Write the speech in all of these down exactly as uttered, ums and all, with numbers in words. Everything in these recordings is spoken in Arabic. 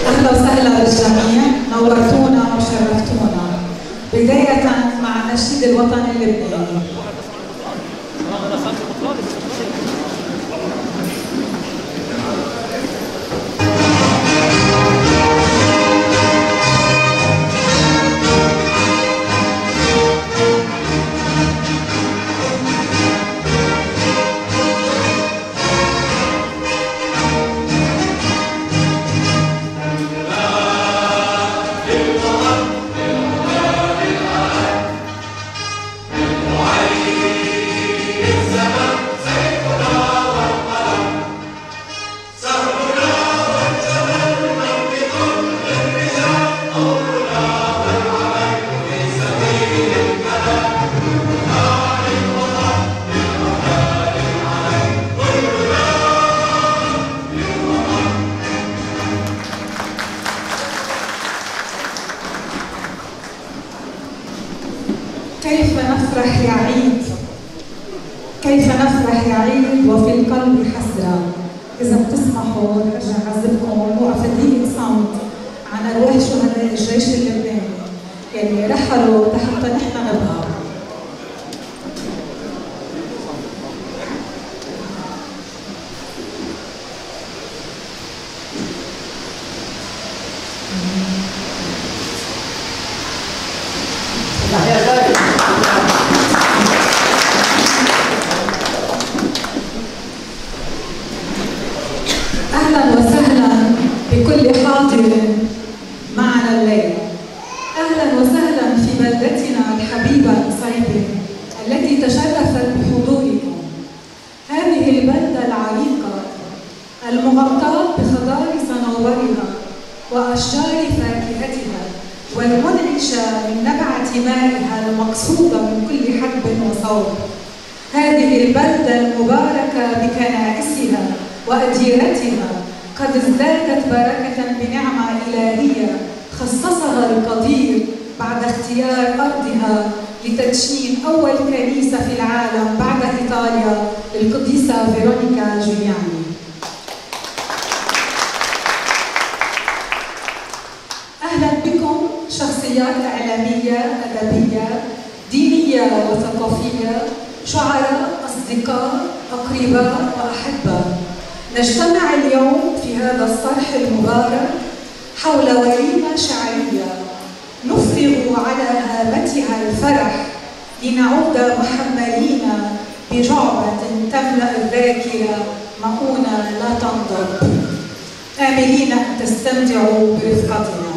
أهلا وسهلا بالجميع، نورتونا وشرفتونا. بداية مع النشيد الوطني اللبناني. كيف نفرح يا عيد، كيف نفرح يا عيد وفي القلب حسرة. إذا بتسمحوا أرجع أعزبكم وقفة دقيقة صمت عن أرواح شهداء الجيش اللبناني يلي رحلوا حتى نحن نبقى. أهلا وسهلا بكل حاضر معنا الليلة. أهلا وسهلا في بلدتنا الحبيبة صيدا التي تشرفت بحضوركم. هذه البلدة العريقة المغطاة بخضار صنوبرها وأشجار فاكهتها والمنعشة من نبعة مائها المقصودة من كل حدب وصوب. هذه البلدة المباركة بكنائسها وأديرتها قد ازدادت بركة بنعمة إلهية خصصها القدير بعد اختيار أرضها لتدشين أول كنيسة في العالم بعد إيطاليا القديسة فيرونيكا جولياني. أهلا بكم شخصيات إعلامية، أدبية، دينية وثقافية، شعراء، أصدقاء، أقرباء وأحبة. نجتمع اليوم في هذا الصرح المبارك حول وليمة شعرية نفرغ على هامتها الفرح لنعود محملين بجعبة تملأ الذاكرة مؤونة لا تنضب، آملين أن تستمتعوا برفقتنا.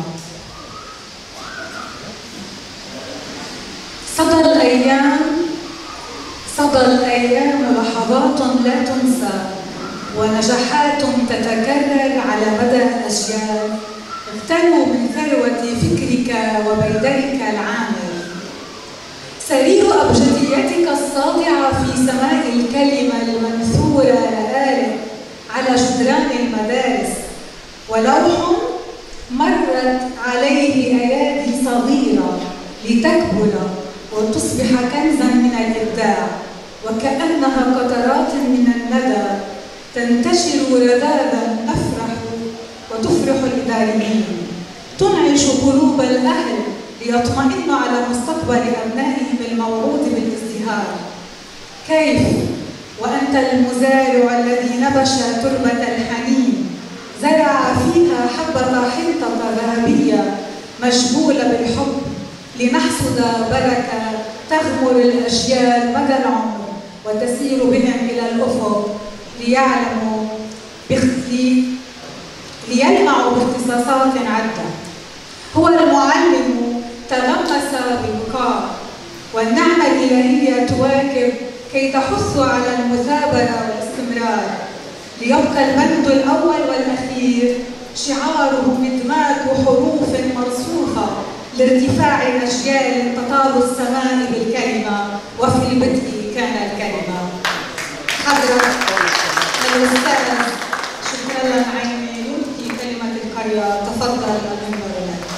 صدى الأيام صدى الأيام لحظات لا تنسى ونجاحات تتكرر على مدى الأجيال. اغتنوا من ثروة فكرك وبيدرك العامر. سرير أبجديتك الساطعة في سماء الكلمة المنثورة لآلئ على جدران المدارس، ولوح مرت عليه أيادي صغيرة لتكبر وتصبح كنزا من الإبداع، وكأنها قطرات من الندى تنتشر رذاذا نفرح وتفرح الإداريين، تنعش قلوب الأهل ليطمئنوا على مستقبل أبنائهم الموعود بالازدهار. كيف وأنت المزارع الذي نبش تربة الحنين، زرع فيها حبة حنطة ذهبية مجبولة بالحب لنحصد بركة تغمر الأجيال مدى العمر وتسير بهم إلى الأفق ليعلموا باختي... ليلمعوا باختصاصات عدة. هو المعلم تغمس ببكاء، والنعمة الإلهية تواكب كي تحث على المثابرة والاستمرار، ليبقى المجد الأول والأخير شعاره مدماج حروف مرصوفة لارتفاع أجيال تطال السماء بالكلمة، وفي البدء كان الكلمة. حضرة الأستاذ شكرا لنا عيني يلقي كلمة القرية، تفضل المنبر لك.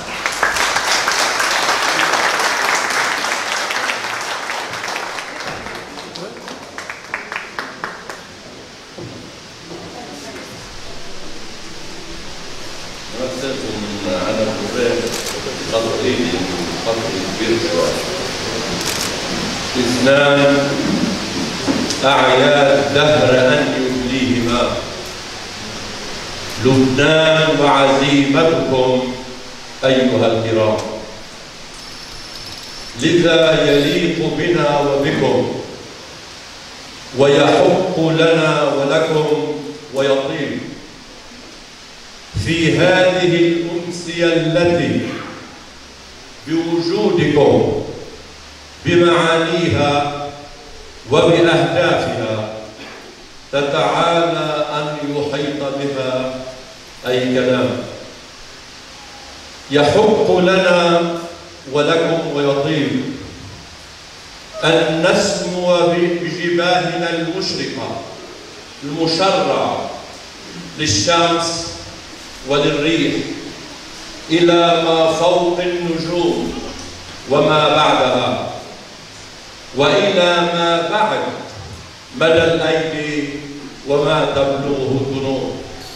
مثلكم على الرباط قطرين قطر كبير شوية. اثنان أعياد دهر أن يبليهما، لبنان وعزيمتكم أيها الكرام، لذا يليق بنا وبكم ويحق لنا ولكم ويطيب في هذه الأمسية التي بوجودكم بمعانيها وبأهدافها تتعالى أن يحيط بها أي كلام. يحق لنا ولكم ويطيب أن نسمو بجباهنا المشرقة المشرع للشمس وللريح إلى ما فوق النجوم وما بعدها، وإلى ما بعد مدى الأيدي وما تبلغه الذنوب،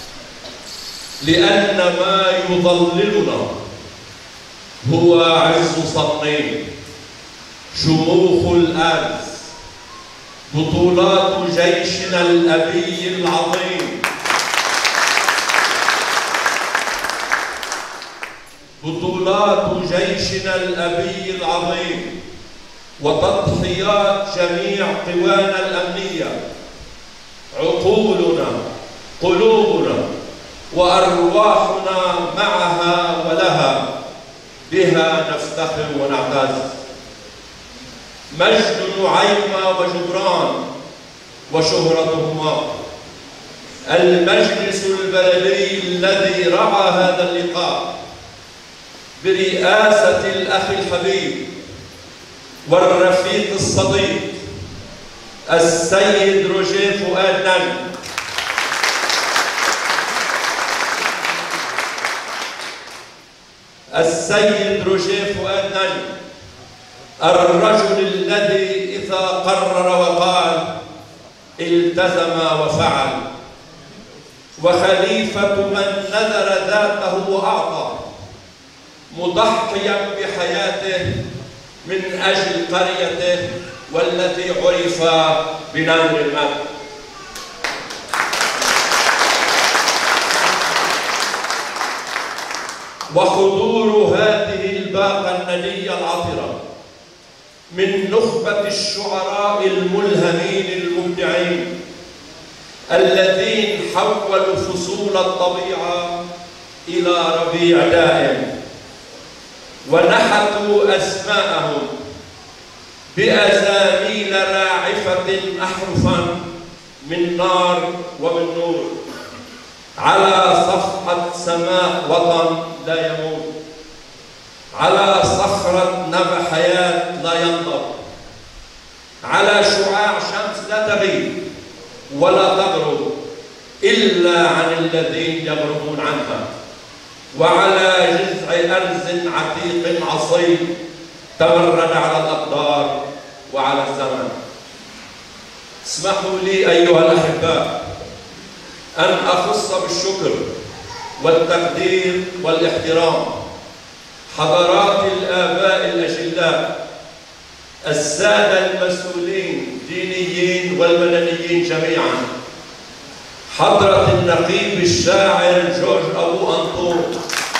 لأن ما يضللنا هو عز صنين، شموخ الأرز، بطولات جيشنا الأبي العظيم، بطولات جيشنا الأبي العظيم، وتضحيات جميع قوانا الأمنية، عقولنا، قلوبنا، وأرواحنا معها ولها، بها نفتخر ونعتز. مجد نعيمة وجبران وشهرتهما، المجلس البلدي الذي رعى هذا اللقاء برئاسة الأخ الحبيب والرفيق الصديق السيد روجيه فؤاد نن، السيد روجيه فؤاد نن، الرجل الذي إذا قرر وقال التزم وفعل، وخليفة من نذر ذاته وأعطى، مضحيا بحياته من أجل قريته والتي عرف بنمر المجد. وحضور هذه الباقة الندية العطرة من نخبة الشعراء الملهمين المبدعين الذين حولوا فصول الطبيعة إلى ربيع دائم، ونحتوا أسماءهم بأزاميل راعفة أحرفا من نار ومن نور على صفحة سماء وطن لا يموت، على صخرة نبع حياة لا ينضب، على شعاع شمس لا تغيب ولا تغرب إلا عن الذين يغربون عنها، وعلى جذع أرز عتيق عصيب تمرد على الأقدار وعلى الزمن. اسمحوا لي أيها الأحباء أن أخص بالشكر والتقدير والاحترام حضرات الآباء الأجلاء السادة المسؤولين الدينيين والمدنيين جميعا، حضرة النقيب الشاعر جورج أبو أنطون،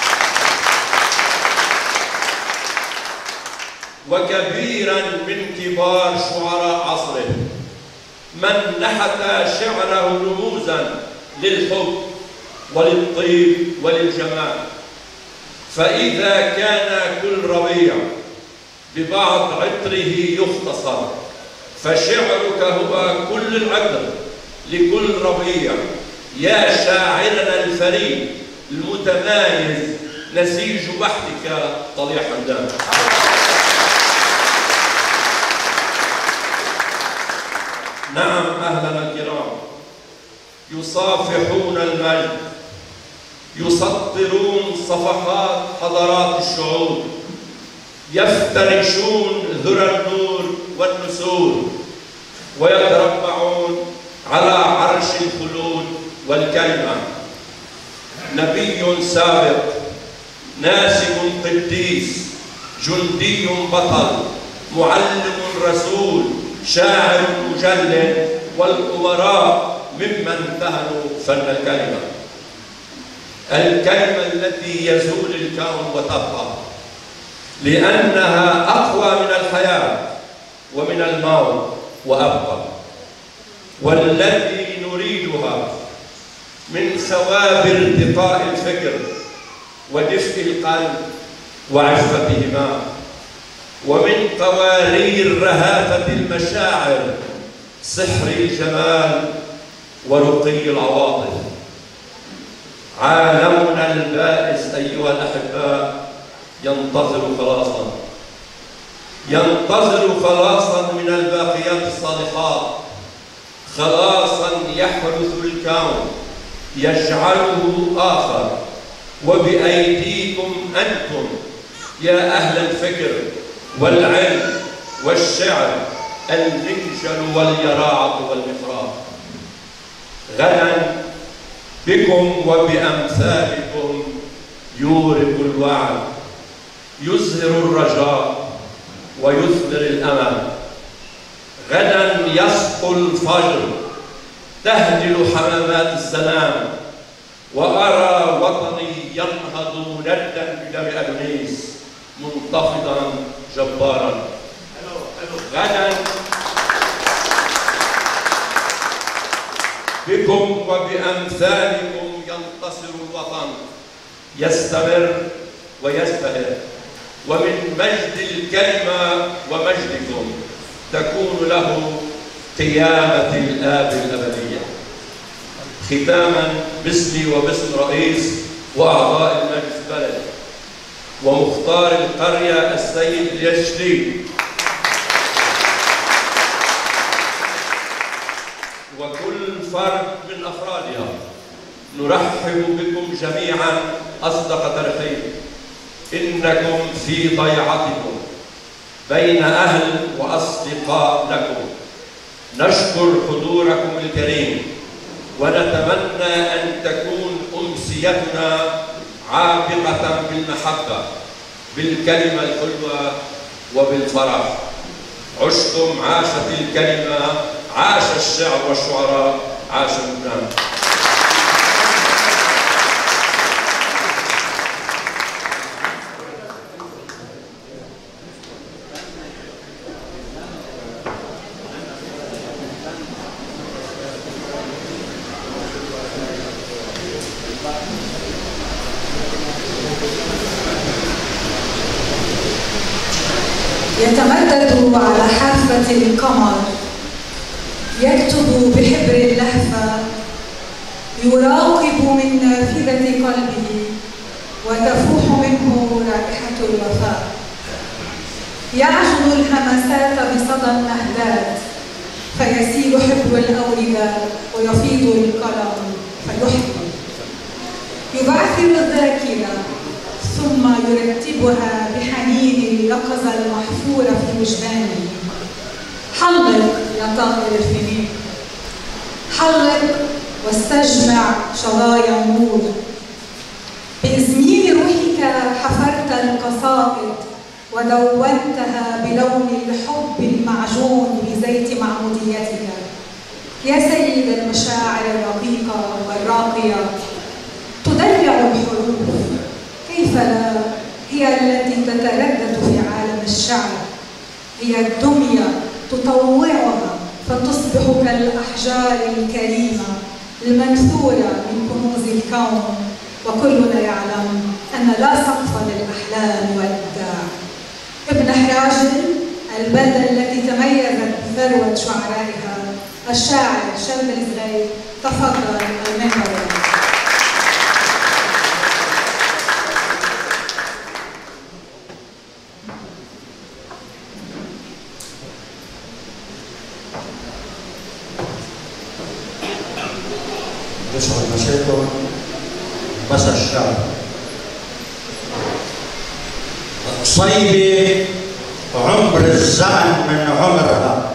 وكبيرا من كبار شعراء عصره من نحت شعره رموزا للحب وللطيب وللجمال. فإذا كان كل ربيع ببعض عطره يختصر، فشعرك هو كل العطر لكل ربيع يا شاعرنا الفريد المتمايز، نسيج بحثك طليع حمدان. نعم أهلنا الكرام، يصافحون المجد، يسطرون صفحات حضارات الشعوب، يفترشون ذرى النور والنسور، ويتربعون على عرش الخلود والكلمة. نبي سابق، ناسك قديس، جندي بطل، معلم رسول، شاعر مجلد، والأمراء ممن فهموا فن الكلمة. الكلمة التي يزول الكون وتبقى، لأنها أقوى من الحياة ومن الموت وأبقى، والتي نريدها من ثواب ارتقاء الفكر ودفء القلب وعفتهما، ومن قوارير رهافة المشاعر سحر الجمال ورقي العواطف. عالمنا البائس أيها الأحباء ينتظر خلاصا، ينتظر خلاصا من الباقيات الصالحات، خلاصا يحرث الكون يجعله آخر، وبأيديكم أنتم يا أهل الفكر والعلم والشعر المنجل واليراعة والإفراط. غدا بكم وبأمثالكم يورق الوعد، يزهر الرجاء ويثمر الأمل. غدا يسقو الفجر، تهدل حمامات السلام، وأرى وطني ينهض مندًا بدم أدونيس منتفضا جبارا. غدا بكم وبأمثالكم ينتصر الوطن، يستمر ويزدهر، ومن مجد الكلمة ومجدكم تكون له قيامة الآب الأبدية. ختاما باسمي وباسم رئيس وأعضاء المجلس البلدي ومختار القرية السيد اليشتي وكل فرد من أفرادها، نرحب بكم جميعا أصدق ترحيب. إنكم في ضيعتكم بين أهل وأصدقاء لكم. نشكر حضوركم الكريم، ونتمنى أن تكون أمسيتنا عابقة بالمحبة، بالكلمة الحلوة وبالفرح. عشتم، عاشت الكلمة، عاش الشعر والشعراء، عاش لبنان. يتمدد على حافة القمر، يكتب بحبر اللهفة، يراقب من نافذة قلبه وتفوح منه رائحة الوفاء. يعجن الهمسات بصدى النهدات، فيسيل حبر الأوردة ويفيض القلم فيحيي. يبعثر الذاكرة ثم يرتبها بحنين اليقظة المحفورة في وجدانه. حلق يا طائر الفنين، حلق واستجمع شظايا النور. بإزميل روحك حفرت القصائد ودونتها بلون الحب المعجون بزيت معموديتك. يا سيد المشاعر الرقيقة والراقية، تدلع الحروف، كيف لا؟ هي التي تتردد في عالم الشعر، هي الدمية تطوعها فتصبح كالأحجار الكريمة المنثورة من كنوز الكون. وكلنا يعلم أن لا سقف للأحلام والإبداع. ابن حراجل، البلدة التي تميزت بثروة شعرائها، الشاعر شرب الزغير، تفضل المنبر. يسعد مسيركم بس الشعر. صيبة عمر الزمن من عمرها،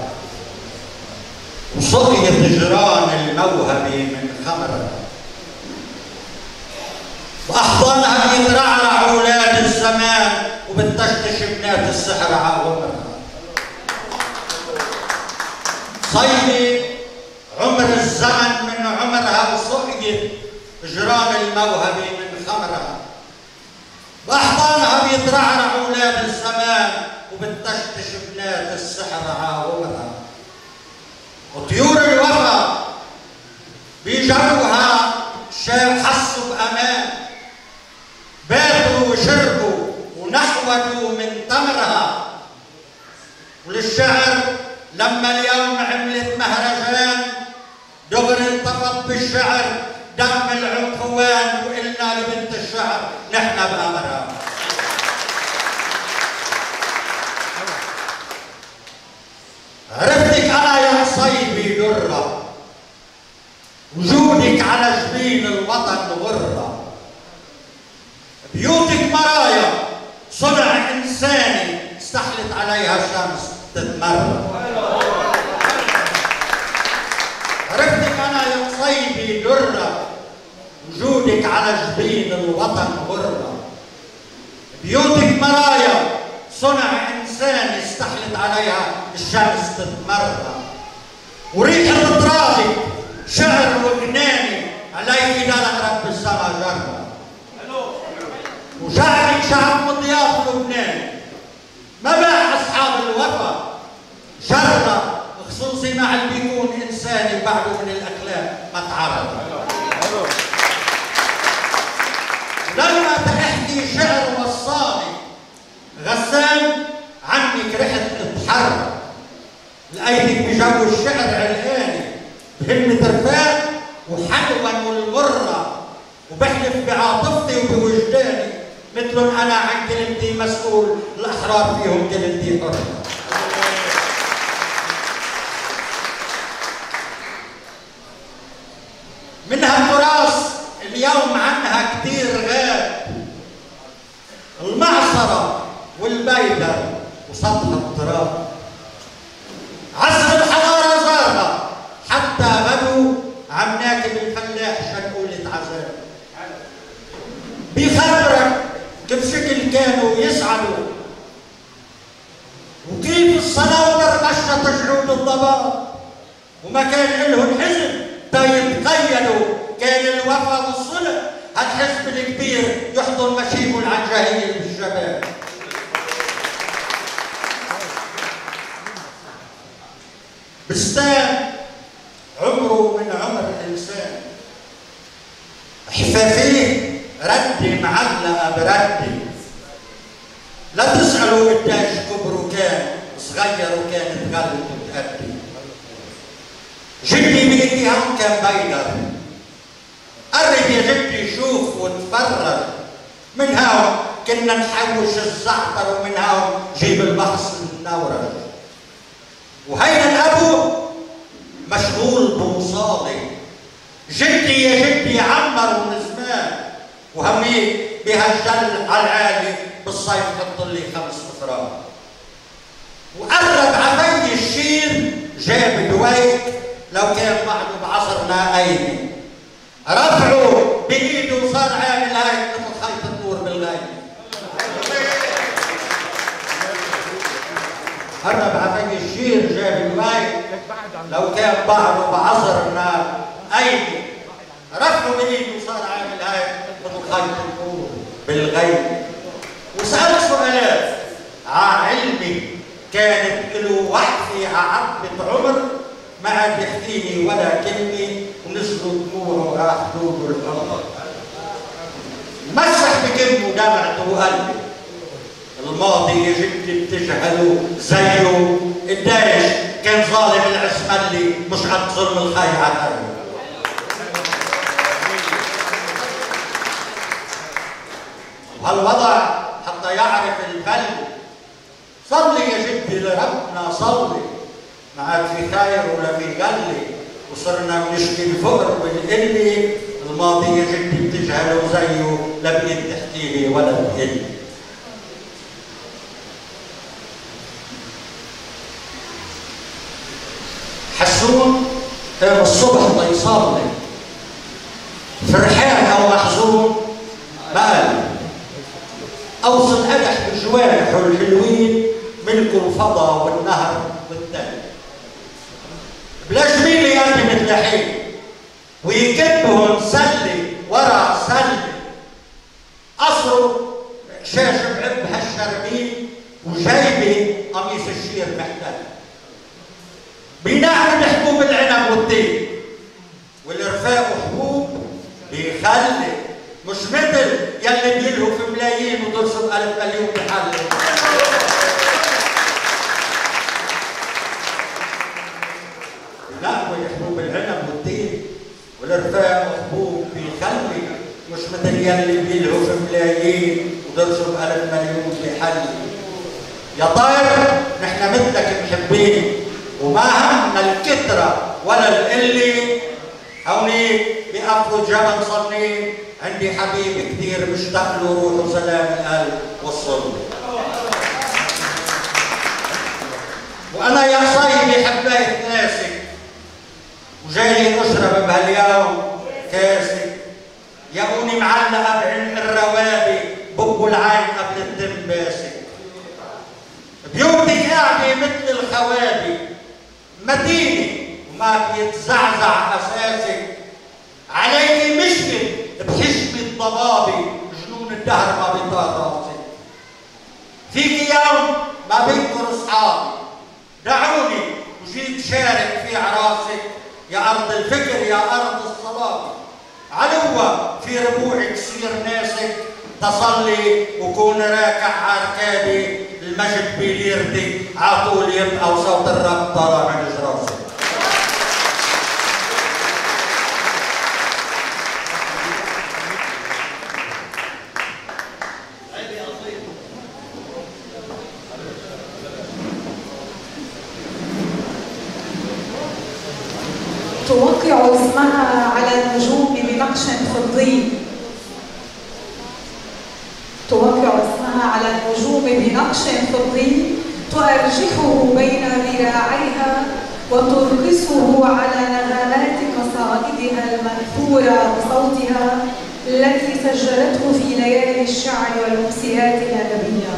وسقي جيران الموهبة من خمرها. الزمان وبتطشطش بنات السحر عمرها. صيدة عمر الزمن من عمرها وسقيت جرام الموهبة من خمرها. وأحضانها بيترعرع أولاد الزمان وبتطشطش بنات السحر عمرها. وطيور الوفا بجوها حسوا بأمان، باتوا وشربوا ونحودوا من تمرها. وللشعر لما اليوم عملت مهرجان دغري انطفت بالشعر دم العنفوان، وقلنا لبنت الشعر نحن بأمرها. عرفتك أنا يا صيبي درة، وجودك على جبين الوطن غرة. بيوتك مرايا صنع إنساني استحلت عليها الشمس تتمرد. عرفتك أنا يا صيبي درة، وجودك على جبين الوطن غرة. بيوتك مرايا صنع إنساني استحلت عليها الشمس تتمرد. وريحة ترابك شعر وجناني عليك دلق رب السما جرة. وشعرك شعب مضياف لبناني ما باع أصحاب الوفا جرة، خصوصي مع اللي بيكون إنساني بعده من الأخلاق ما تعرض. لما تحكي شعر وصاني غسان عنك رحت تتحرك. لقيتك بجو الشعر علقاني بهمة رفاق وحلوة والمرة، وبحلف بعاطفتي وبوجداني مثلهم أنا عن كلمتي مسؤول، الأحرار فيهم كلمتي حرة. منها التراث اليوم عنها كتير غاب، المعصرة والبيدر وسطح التراب. عصر الحضارة زارها حتى بدو عم ناكل الفلاح شنقولة عذاب. بيخبرك كيف شكل كانوا يسعدوا، وكيف الصناوبر مشت جعود الضباب، وما كان لهم حزن تا يتقيدوا. كان الوفا والصلح هالحزب الكبير يحضن مشيبه العنجهية بالشباب. بستان عمره من عمر الإنسان، حفافيه ردي معلقة بردي. لا تسألوا قديش كبره كان صغير وكانت غلته تأدي. جدي بإيدي هم كان بيدر، قرب يا جدي شوف وتفرج. من هون كنا نحوش الزعتر ومن هون جيب البحص النورج. وهيدا الأبو مشغول بوصالي. جدي يا جدي عمر من زمان، وهميك بهالجل على العالي بالصيف حط لي خمس افراد. وقرب عفي الشير جاب دويك لو كان بعده بعصرنا ايدي. رفعه بايده وصار عامل هيك مثل خيط النور بالغيب. قرب عفي الشير جاب دويك لو كان بعده بعصرنا ايدي. رفعه بايده وصار عامل هيك مثل خيط النور بالغيب. وسأل سؤالات ععلمي كانت له وحدي ععبة عمر، ما عاد يحكيني ولا كلمة ونزلوا دموعه على حدود الحمر. مسح بكلمه دمعته وقلبي. الماضي يا جدي بتجهلوا زيه، قديش كان ظالم العسملي مش قد ظلم الخي على وهالوضع حتى يعرف البل. صلي يا جدي لربنا صلي، ما عاد في خير ولا في غلي، وصرنا بنشكي الفقر والقلة. الماضي يا جدي بتجهله زيه، لا بقيت تحكي لي ولا بقلي. حسون قام الصبح ليصلي، فرحان او محزون ما قال. أوصل أدح بجوانحه الحلوين ملكوا الفضا والنهر والتل. بلا جميل يأتي مثل حين ويكبهم سلة ورا سلة، قصروا شاش بعب هالشربين وجايبه قميص الشير محتل. بينعمل حبوب العنب والتين والرفاق وحبوب بيخلي، مش مثل يلي بيلهوا في ملايين ودرسوا بألف مليون بحل. بينقوا حبوب العنب والتين والرفاق وحبوب بيخلي، مش مثل يلي بيلهوا في ملايين ودرسوا بألف مليون بحل. يا طاير نحن مثلك محبين وما همنا الكترة ولا القلة، هونيك بقفلوا جبل صنين، عندي حبيب كثير مشتاق له روح وسلام القلب والصلب. وانا يا صايبي حبيت ناسك وجاي اشرب بهاليوم كاسك، ياوني معلقه بعين الروابي بب العين قبل الدم باسك. بيوتك قاعده مثل الخوابي متينه وما بيتزعزع اساسك، عليكي مشكل بحشمة ضبابي جنون الدهر ما بيطار راسي. فيكي يوم ما بينكر اصحابي دعوني وجيت شارك في عراسك، يا ارض الفكر يا ارض الصلاه، علوة في ربوعك سير ناسك، تصلي وكون راكع عركابي، المجد بليرتك عطول يبقى وصوت الرب طالع من جراسك. توقع اسمها على النجوم بنقش فضي، توقع اسمها على النجوم بنقش فضي، تؤرجحه بين ذراعيها وترقصه على نغمات قصائدها المنثورة بصوتها التي سجلته في ليالي الشعر والأمسيات الأدبية.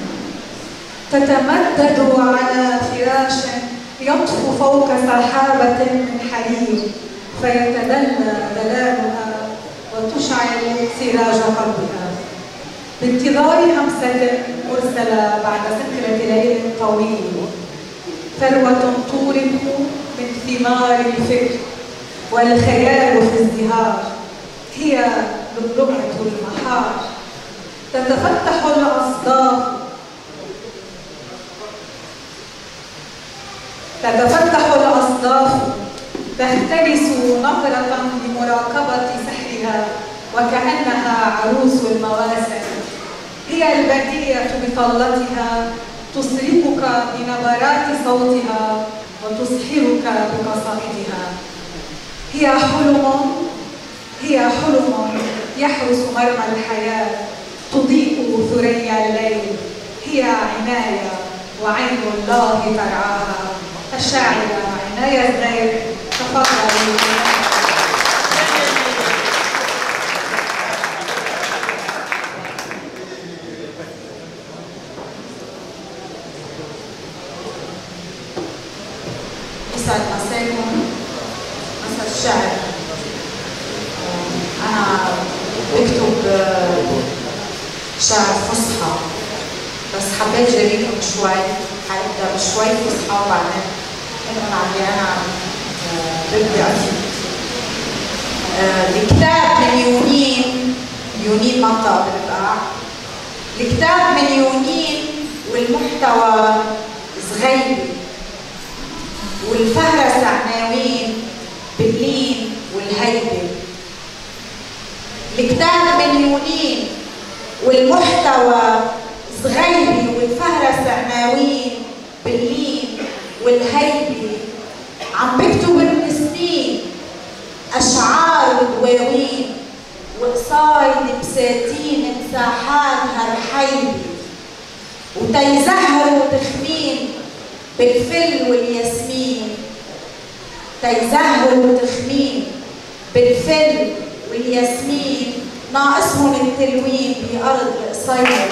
تتمدد على فراش يطفو فوق سحابة من حرير، فيتدلى دلالها وتشعل سراج قلبها بانتظار همسة مرسلة بعد سكرة ليل طويل، ثروة تورق من ثمار الفكر والخيال في ازدهار، هي لؤلؤة المحار. تتفتح الأصداف تتفتح الأصداف تختلس نظرة لمراقبة سحرها وكأنها عروس المواسم، هي البدية بطلتها تصرفك بنبرات صوتها وتسحرك بقصائدها. هي حلم هي حلم يحرس مرمى الحياة، تضيء ثريا الليل، هي عناية وعين الله ترعاها. الشاعرة عناية الزايد، تفضلي. يسعد مساكم، مساء الشعر. أنا بكتب شعر فصحى، بس حبيت جريكم شوي، حابدا بشوي فصحى وبعدين انقل علي انا بدي اكتب. الكتاب من يونين، يونين منطقة بالبقاع. الكتاب من يونين والمحتوى صغير، والفهرس عناوين باللين والهيبة. الكتاب من يونين والمحتوى صغير، والفهرس عناوين باللين والهيبة. عم بكتب من سنين أشعار ودواوين، وقصايد بساتين مساحاتها رحيبة، وتيزهروا تخمين بالفل والياسمين، تيزهروا تخمين بالفل والياسمين، ناقصهم التلوين بأرض القصير.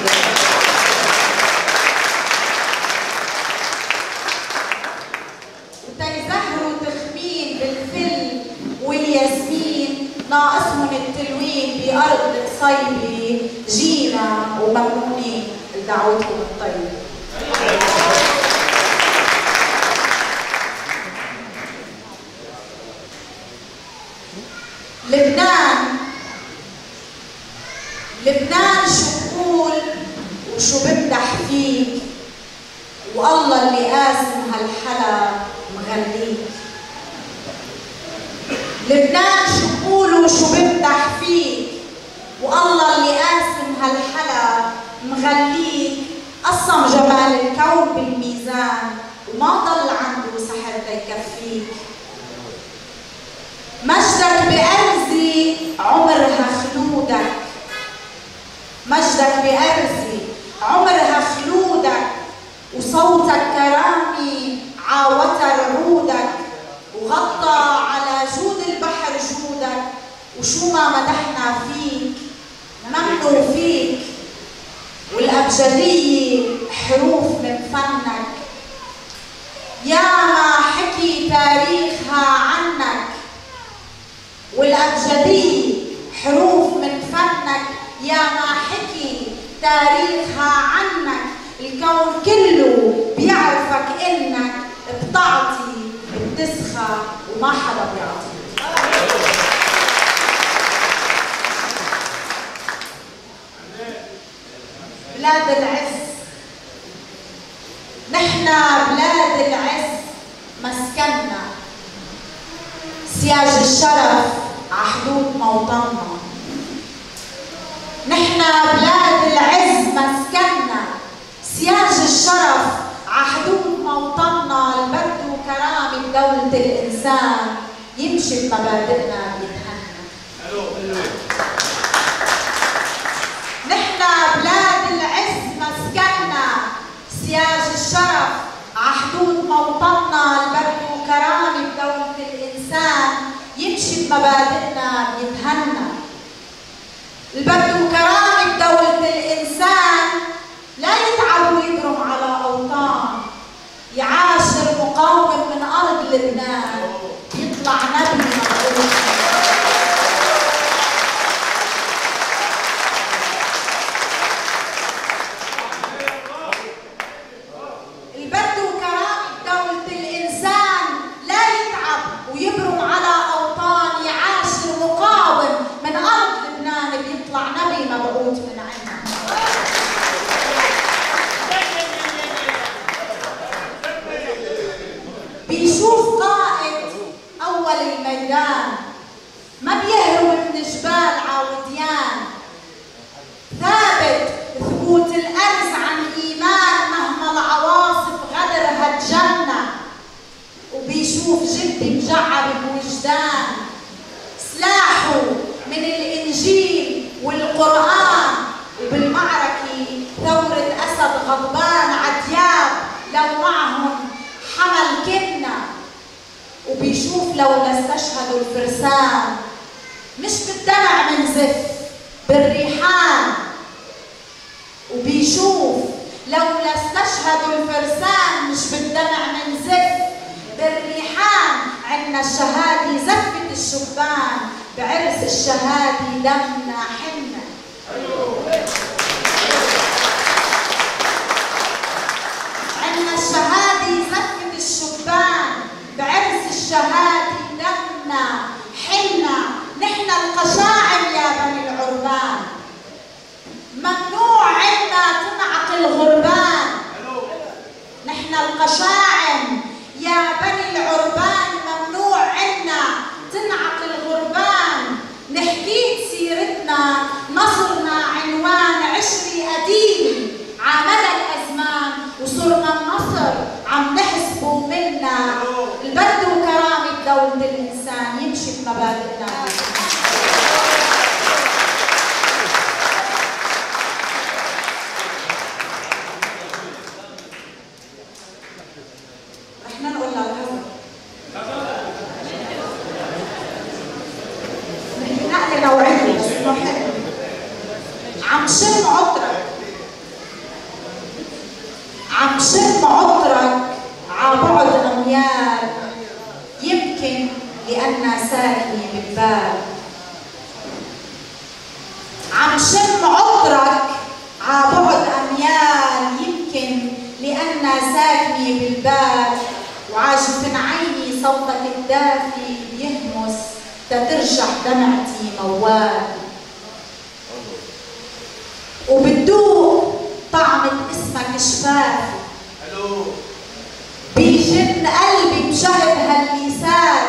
وتيزهروا تخمين بالفل والياسمين ناقصهم التلوين بأرض القصير. جينا وممنونين لدعوتكم الطيبة. لبنان لبنان شو بقول وشو بمدح فيك، والله اللي قاسم هالحلا مغنيك. لبنان شو بقول وشو بمدح فيك، والله اللي قاسم هالحلا مغليك. قسم جمال الكون بالميزان وما ضل عنده سحر تيكفيك. مجدك بأرزي عمرها خلودك، مجدك بأرزي عمرها خلودك. وصوتك كرامي عاوتر عودك، وغطى على جود البحر جودك. وشو ما مدحنا فيك نمنوا فيك، والأبجدية حروف من فنك. يا ما حكي تاريخها عنك، والأبجدية حروف من فنك. يا ما حكي تاريخها عنك. الكون كله بيعرفك إنك بتعطي بتسخى وما حدا بيعطي. بلاد العز، نحنا بلاد العز مسكننا. سياج الشرف عحدود موطننا. نحنا بلاد العز مسكننا. سياج الشرف عحدود موطننا. البرد وكرامة دولة الإنسان يمشي بمبادئنا بيتهنى. نحنا بلاد العز مسكننا. سياج الشرف عحدود موطننا. البرد وكرامة دولة الإنسان يمشي بمبادئنا بيتهنى. البرد وكرامة دولة الإنسان لا يتعب ويبرم على أوطان. يعاشر مقاوم من أرض لبنان يطلع نبي مبعوث. البرد وكرامة دولة الإنسان لا يتعب ويبرم على أوطان. يعاشر مقاوم من أرض لبنان بيطلع نبي مبعوث من عنا. بيشوف قائد أول الميدان ما بيهرب من جبال عوديان. ثابت ثبوت الأرز عن إيمان مهما العواصف غدرها تجنى. وبيشوف جدي مجعب بوجدان سلاحه من الإنجيل والقرآن. وبالمعركة ثورة أسد غضبان عدياب لو معهم حمل كنا. وبيشوف لولا استشهدوا الفرسان مش بالدمع منزف بالريحان. وبيشوف لولا استشهدوا الفرسان مش بالدمع منزف بالريحان. عنا الشهادة زفت الشبان بعرس الشهادة دمنا حنا. عنا الشهادة زفت الشبان بعرس الشهادة دمنا حنا. نحنا القشاعم يا بني العربان ممنوع عنا تنعق الغربان. نحنا القشاعم يا بني العربان ممنوع عنا تنعق الغربان. نحكيت سيرتنا نصرنا عنوان عشري قديم عمل الأزمان. وصرنا النصر عم نحسبه منا. البرد وكرامة دولة الإنسان يمشي بمبادئنا. رح ننقل للهزر. نحن نقلة نوعية بس إنه حلو. عم شم عطرك عم شم عطرك عبعد أميال، يمكن لأنها ساكنة بالبال. عم شم عطرك عبعد أميال، يمكن لأنها ساكنة بالبال. وعاجب عيني صوتك الدافي بيهمس تترجح دمعتي موال. وبتدوق طعمة اسمك شفافي، بيجن قلبي بشهد هاللسان.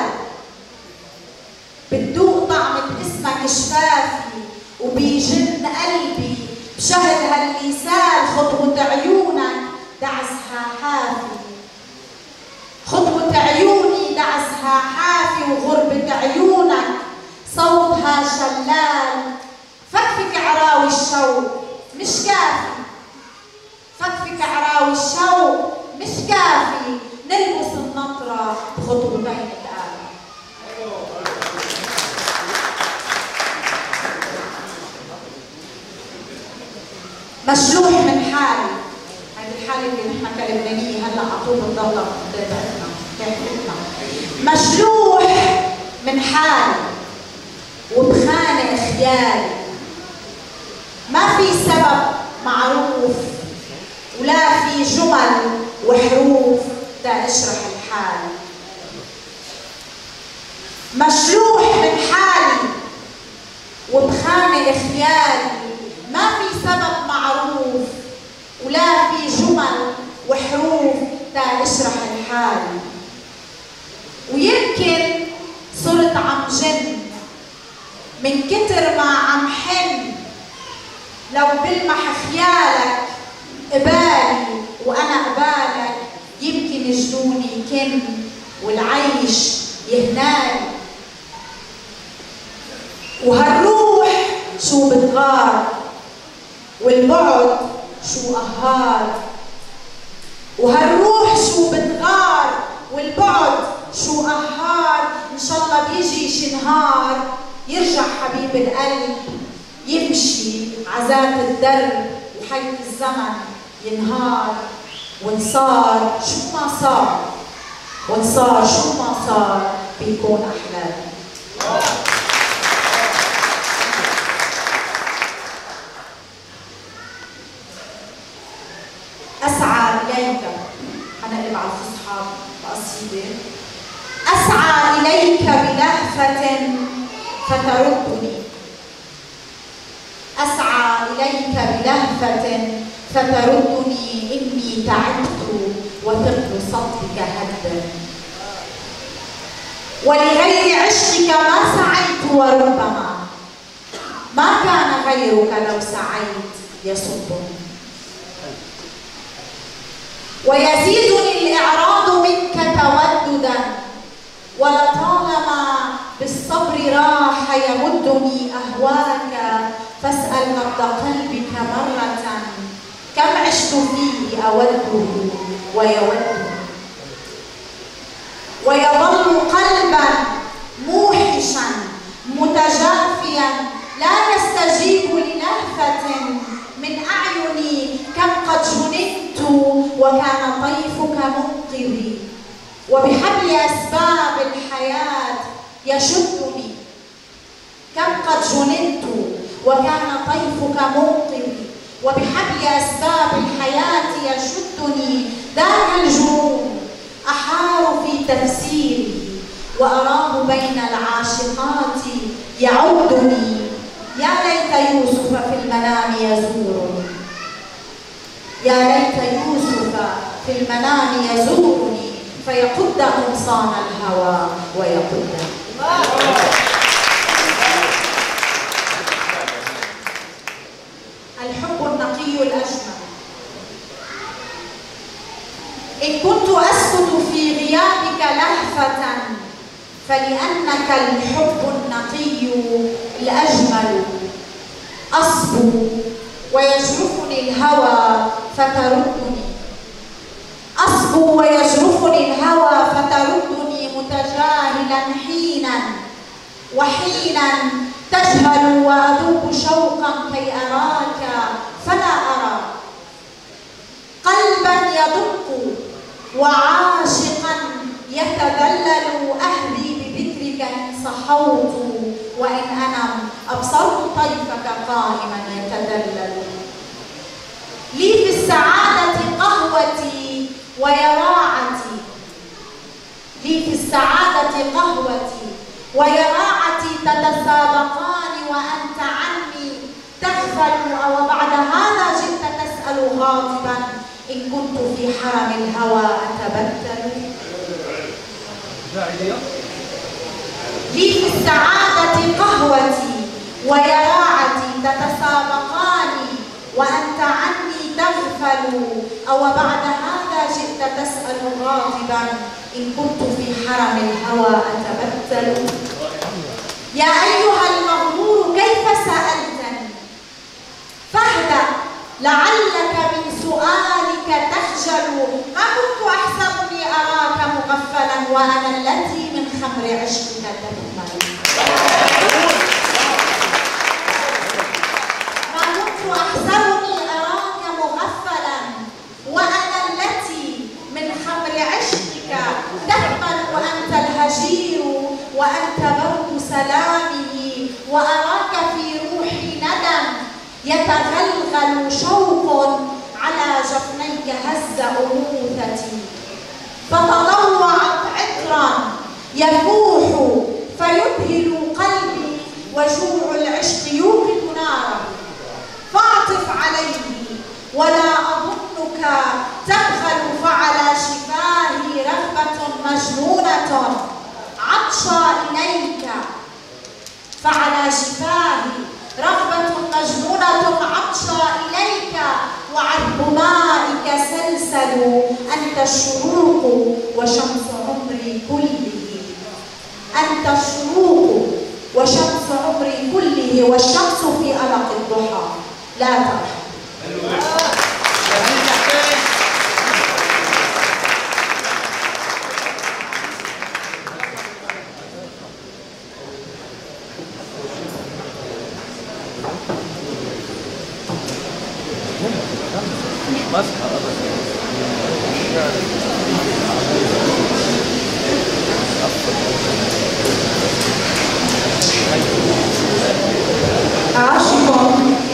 بتدوق طعمة اسمك شفافي وبيجن قلبي بشهد هاللسان. خطوة عيونك دعسها حافي، خطوة عيوني دعسها حافي، وغربة عيونك صوتها شلال. فكفك عراوي الشوق مش كافي، فكفك عراوي الشوق مش كافي، نلبس النطرة بخطوتين الآن. مشلوح من حالي، هذه الحالة اللي نحن كلبنانية هلا على طول الضغطة تبعتنا كيفتنا. مشلوح من حالي وبخانق خيالي، ما في سبب معروف ولا في جمل وحروف تا اشرح الحال. مشلوح من حالي وبخانق خيالي، ما في سبب معروف ولا في جمل وحروف تا اشرح الحال. ويمكن صرت عم جن من كتر ما عم حن، لو بلمح خيالك قبالي وانا قبالك، يمكن جنوني كن والعيش يهنالي. وهالروح شو بتغار والبعد شو قهار، وهالروح شو بتغار والبعد شو قهار. ان شاء الله بيجي شي نهار يرجع حبيب القلب يمشي عذات الدرب، وحيث الزمن ينهار. ونصار شو ما صار، ونصار شو ما صار بيكون احلام. اسعى اليك، حنقلب على الفصحى بقصيده. اسعى اليك بلهفه فتردني، اسعى اليك بلهفه فتردني، اني تعبت وثقل صدك هدا. ولغير عشقك ما سعيت، وربما ما كان غيرك لو سعيت يصبني. ويزيدني الإعراض منك توددا، ولطالما بالصبر راح يمدني أهواك. فاسأل نبض قلبك مرة، كم عشت فيه أوده ويودني. ويظل قلبا موحشا متجافيا لا يستجيب للهفة من أعيني. كم قد جننت وكان طيفك منقذي، وبحبل أسباب الحياة يشدني. كم قد جننت وكان طيفك منقذي، وبحبل أسباب الحياة يشدني. ذاك الجنون أحار في تفسيري، وأراه بين العاشقات يعدني. يا ليت يوسف في المنام يزورني، يا ليت يوسف في المنام يزورني، فيقد قمصان الهوى ويقدني. الحب النقي الأجمل. إن كنت أسكت في غيابك لهفة، فلأنك الحب النقي الأجمل. أصبو ويجرفني الهوى فتردني، أصبو ويجرفني الهوى فتردني، متجاهلا حينا وحينا تجهل وأذوب شوقا كي أراك. وعاشقا يتذلل أهلي بذكرك إن صحوت وإن أنم أبصرت طيفك قائما يتدلل. لي في السعادة قهوتي ويراعتي، لي في السعادة قهوتي ويراعتي تتسابقان وأنت عني تغفل، أو بعد هذا جئت تسأل غاضبا إن كنت في حرم الهوى أتبتل. لي في السعادة قهوتي ويراعتي تتسابقان وأنت عني تغفل، أو بعد هذا جئت تسأل غاضبا إن كنت في حرم الهوى أتبتل. يا أيها المغرور كيف سألتني فاهدأ لعلك من سؤالك تخجل، ما كنت أحسبني أراك مغفلا وأنا التي من خمر عشقك تكمل. ما كنت أحسبني أراك مغفلا وأنا التي من خمر عشقك تكمل، وأنت الهجير وأنت برد سلامه، وأراك في روحي ندم يتغلغل شوق على جفنيك هز أنوثتي، فتطوعت عطرا يفوح فيبهل قلبي وجوع العشق يوقد نارا، فاعطف عليه ولا أظنك تبخل، فعلى شفاهي رغبة مجنونة عطشى إليك، فعلى شفاهي رغبة مجنونة عطشى إليك، وعذب مائك سلسل، أنت الشروق وشمس عمري كله، أنت الشروق وشمس عمري كله، والشمس في ألق الضحى لا ترحم. عاشق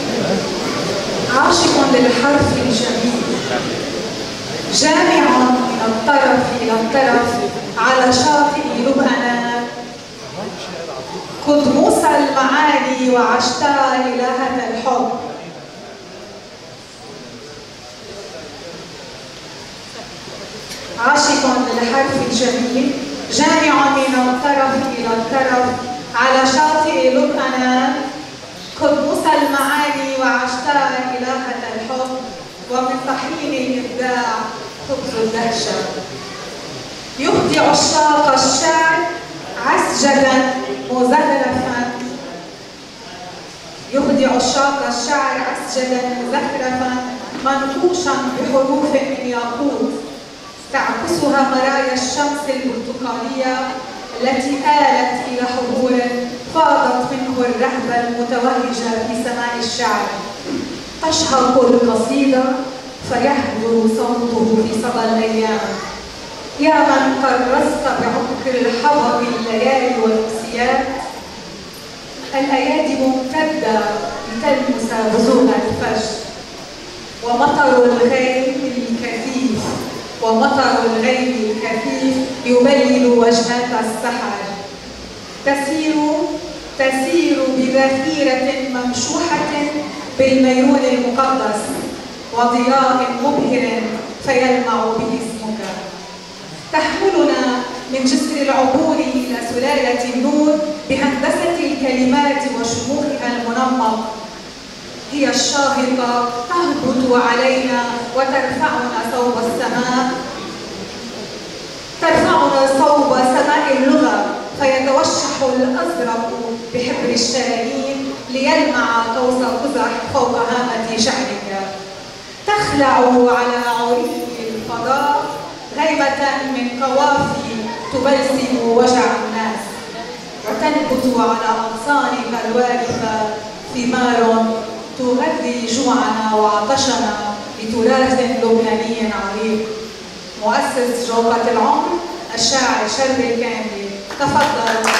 عاشق للحرف الجميل، جامع من الطرف إلى الطرف على شاطئ لبنان، قدموس المعاني وعشتها إلهة الحب. عاشق للحرف الجميل، جامع من الطرف إلى الطرف على شاطئ لبنان، قدموس المعاني وعشتها إلهة الحب، ومن طحين الإبداع خبز الدهشة. يهدي عشاق الشعر عسجدا مزخرفا، يهدي عشاق الشعر عسجدا مزخرفا منقوشا بحروف من ياقوت، تعكسها مرايا الشمس البرتقالية التي آلت إلى حضور فاضت منه الرهبة المتوهجة في سماء الشعر. تشهق القصيدة فيهدر صوته في صدى الأيام. يا من كرست بعمق الحضر الليالي والأمسيات، الأيادي ممتدة لتلمس بزوغ الفجر، ومطر الغيم الكثيف ومطر الغيم الكثيف يبلل وجهات السحر. تسير تسير بذخيرة ممشوحة بالميرون المقدس وضياء مبهر فيلمع به اسمك. تحملنا من جسر العبور إلى سلالة النور بهندسة الكلمات وشموخها المنمق. هي الشاهقة تهبط علينا وترفعنا صوب السماء، ترفعنا صوب سماء اللغة، فيتوشح الأزرق بحبر الشرايين ليلمع قوس قزح فوق هامة شعرك. تخلع على عري الفضاء غيبة من قوافي تبلسم وجع الناس، وتنبت على أغصانك الواقفة ثمار تغذي جوعنا وعطشنا بتراث لبناني عريق. مؤسس جوقة العمر الشاعر شربي الكاملي. تفضل.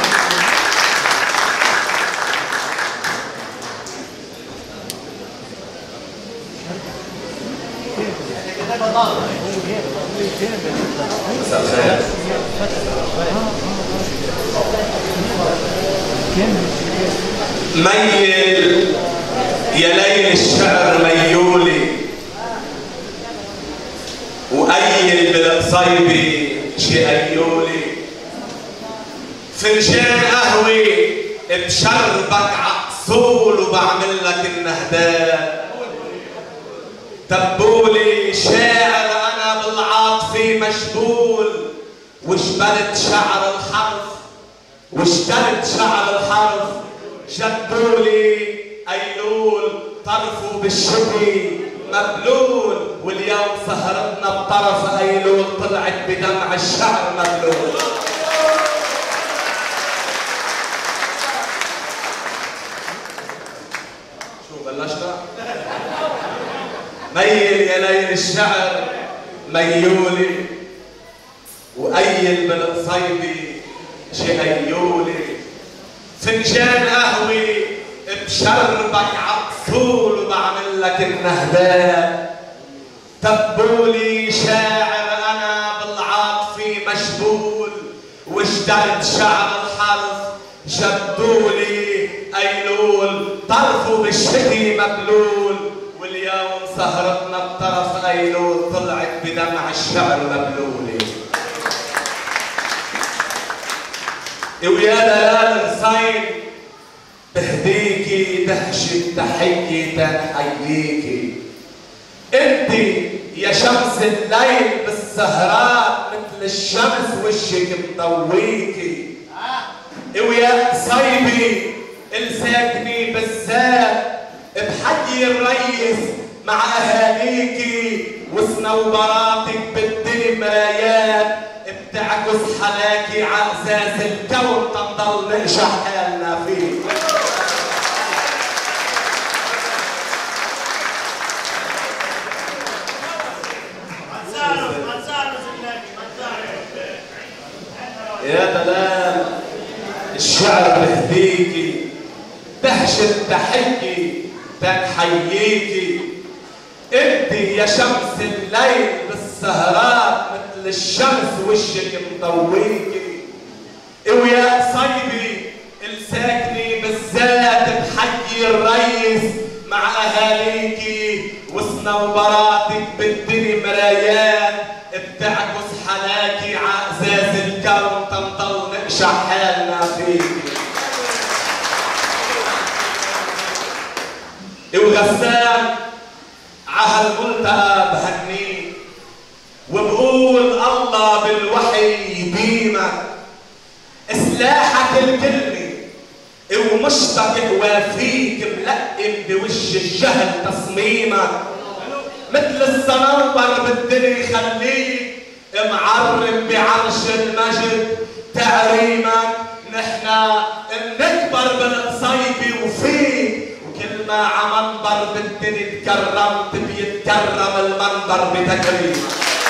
مساء الخير. ميل يا ليل الشعر ميولي، وأيل بالقصيبي شي أيولي، فنجان قهوة بشربك عقصول وبعمل لك النهداء. تبولي شاعر أنا بالعاطفة مشغول، وجبلت شعر الحرف واشترت شعر الحرف. جدولي أيلول طرفه بالشتي مبلول، واليوم سهرتنا بطرف أيلول طلعت بدمع الشعر مبلول. شو بلشنا؟ ميل يا ليل الشعر ميولي، وأيل بالقصيبي شي أيولي، فنجان قهوة بشربك عقصول وبعمل لك النهداء. تبولي شاعر أنا بالعاطفة مشغول، واشترت شعر الحرف. جدولي أيلول طرفه بالشتي مبلول، واليوم سهرتنا بطرف أيلول طلعت بدمع الشعر مبلولة. ويا دلال الصين بهديكي دهشة تحية تنحييكي، انت يا شمس الليل بالسهرات مثل الشمس وشك مضويكي. ويا قصيبي الساكني بالذات بحي الريس مع اهاليكي، وصنوبراتك بالدنيا مرايات بتعكس حلاكي عقزاز الكون تنضل نقشع حالنا فيه. يا دلال الشعر بهديكي دهشة تحية تنحييكي، انت يا شمس الليل بالسهرات مثل الشمس وشك مضويكي. ويا قصيبي الساكني بالذات بحي الريس مع اهاليكي، وصنوبراتك بالدنيا مرايات بتعكس حلاكي عقزاز الكون تنضل نقشع حالنا فيكي. وغسان عهالملتقى بهنيك، وبقول الله بالوحي يديمك. سلاحك الكلمة ومشتق وافيك ملقم بوش الجهل تصميمك، مثل الصنوبر بالدنيا خليك معرب بعرش المجد تعريمك. نحنا بنكبر بالقصيبة وفيك، وكل ما عمنبر بالدنيا تكرمت بيتكرم المنبر بتكريمك.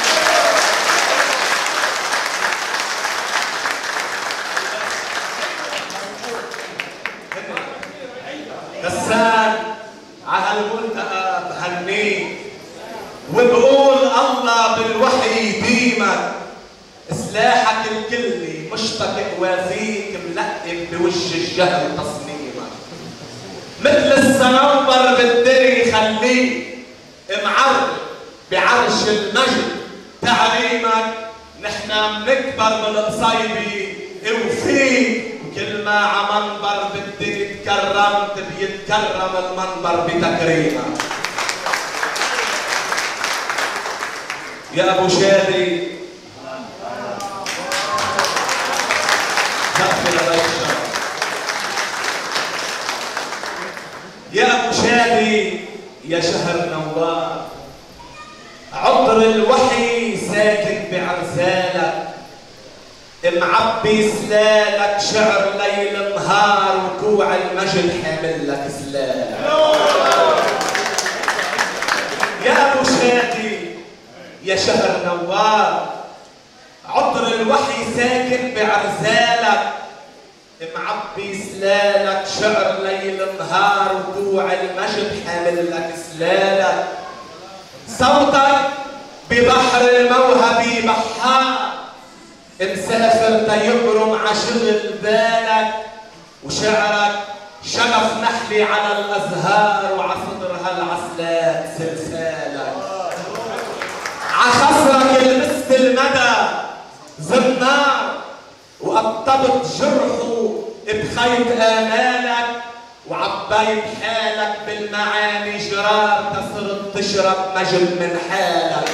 غسان عهالملتقى بهنيك، وبقول الله بالوحي يديمك. سلاحك الكلي مشتق وافيك ملقم بوش الجهل تصميمك، مثل الصنوبر بالدنيا خليك معرب بعرش المجد تعليمك. نحنا منكبر بالقصيبة وفيك، وكل ما عمنبر بالدنيا تكرمت بيتكرم المنبر بتكريمك. يا ابو شادي يا ابو شادي يا شهر نوار، عطر الوحي ساكن بعرسالك، معبي سلالك شعر ليل نهار، وكوع المجد حامل لك سلالك. يا ابو شادي يا شهر نوار، عطر الوحي ساكن بعرزالك، معبي سلالك شعر ليل نهار، وضوع المجد حامل لك سلالك. صوتك ببحر الموهبة بحار، مسافر تيبرم عشغل بالك، وشعرك شغف نحلي على الازهار، وعصدرها العسلات سلسالك. عخصرك لبست المدى زنار، وقطبت جرحه بخيط امالك، وعبيت حالك بالمعاني جرار، تصرت تشرب مجد من حالك.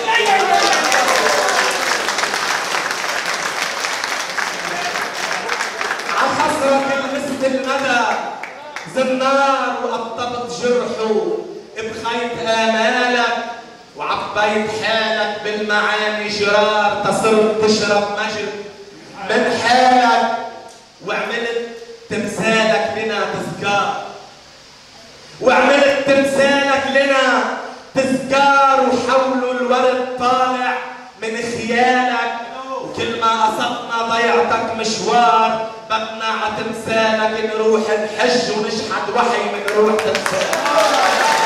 عخصرك لبست المدى زنار، وقطبت جرحه بخيط امالك، وعبيت حالك بالمعاني جرار، تصرت تشرب مجد من حالك. وعملت تمثالك لنا تذكار، وعملت تمثالك لنا تذكار، وحوله الورد طالع من خيالك، وكل ما قصدنا ضيعتك مشوار، بدنا ع تمثالك نروح نحج ونشحت وحي من روح تمثالك.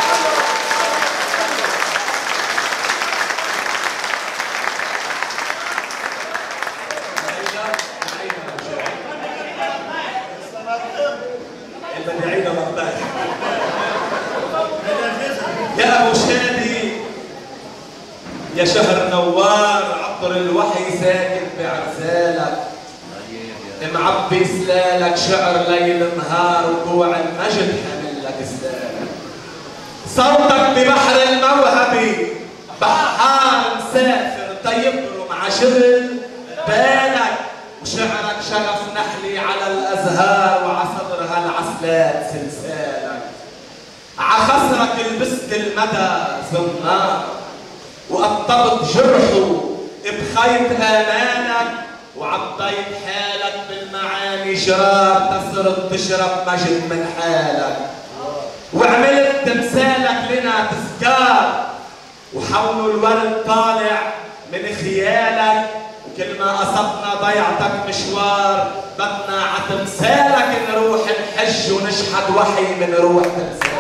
يا ابو شادي يا شهر نوار، عطر الوحي ساكن بعرسالك، معبي سلالك شعر ليل نهار، وضوع المجد حامل لك سلالك. صوتك ببحر الموهبة بحار، مسافر تيبرم عشغل بالك، وشعرك شغف نحلي على الازهار، وعصدرها العسلات سلسالك. عخصرك لبست المدى زنار، وقطبت جرحه بخيط امانك، وعبيت حالك بالمعاني جرار، تصرت تشرب مجد من حالك. وعملت تمثالك لنا تذكار، وحوله الورد طالع من خيالك، وكل ما قصدنا ضيعتك مشوار، بدنا ع تمثالك نروح نحج ونشحت وحي من روح تمثالك.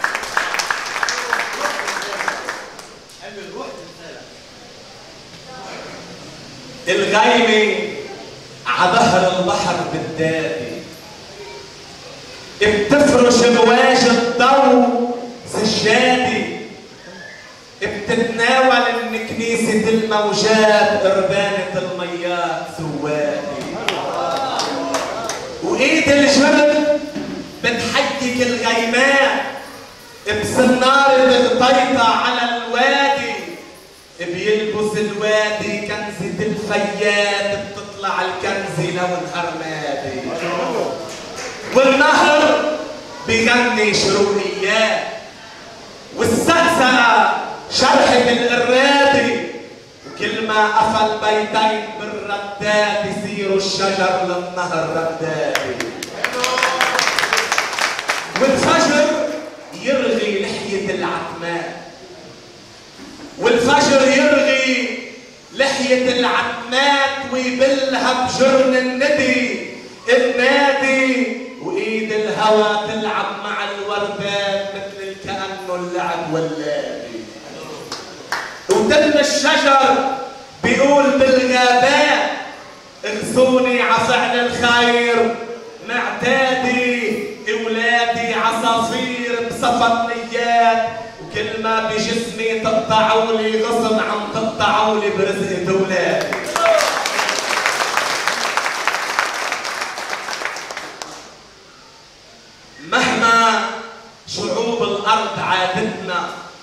الغيمة عظهر البحر بالدادي، بتفرش بواج الضو سجادي، بتتناول من كنيسة الموجات قربانة الميات سوادي، وإيد الجرد بتحيك الغيمات بسنار الغطيطة على الوادي، بيلبس الوادي كنزة الفيات، بتطلع الكنزة لو نهار مادي، والنهر بيغني شروقيات، والسقسقة شرحة القرادي، وكل ما قفل بيتين بالرداد يصيروا الشجر للنهر ردادي، والفجر يرغي لحية العتمات، والفجر يرغي لحية العتمات، ويبلها بجرن الندي النادي، وإيد الهوى تلعب مع الوردات مثل كأنه اللعب واللادي، وتم الشجر بيقول بالغابات اغزوني عفعل الخير معتادي، اولادي عصافير بصفى نيات، وكل ما بجسمي تقطعوا لي غصن عم تقطعوا لي برزقة اولادي. مهما شعوب الارض عادتنا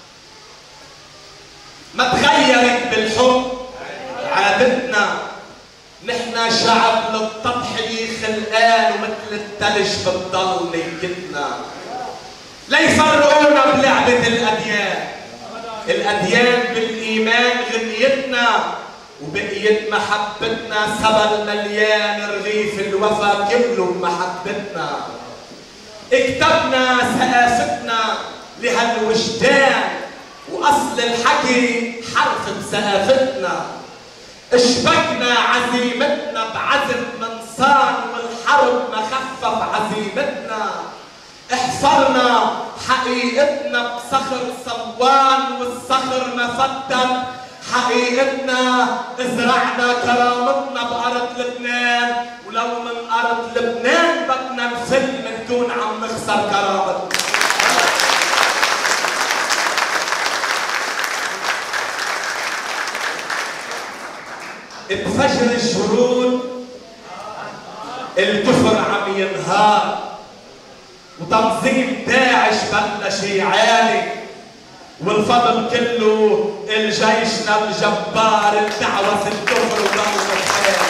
ما تغيرت بالحب عادتنا، نحنا شعب للتضحية خلقان، ومثل الثلج بتضل نيتنا. ليفرقونا بلعبة الأديان، الأديان بالإيمان غنيتنا، وبقيت محبتنا سبل مليان، رغيف الوفا كله بمحبتنا. اكتبنا ثقافتنا لهالوجدان، وأصل الحكي حرف بثقافتنا. اشبكنا عزيمتنا بعزم منصان والحرب ما خفف عزيمتنا. احفرنا حقيقتنا بصخر صوان والصخر ما فتن حقيقتنا. ازرعنا كرامتنا بأرض لبنان، ولو من أرض لبنان بدنا نفل نكون عم نخسر كرامتنا. بفجر الجرود الكفر عم ينهار، وتنظيم داعش بلش يعاني، والفضل كله الجيشنا الجبار التعوس الكفر وضل الخير.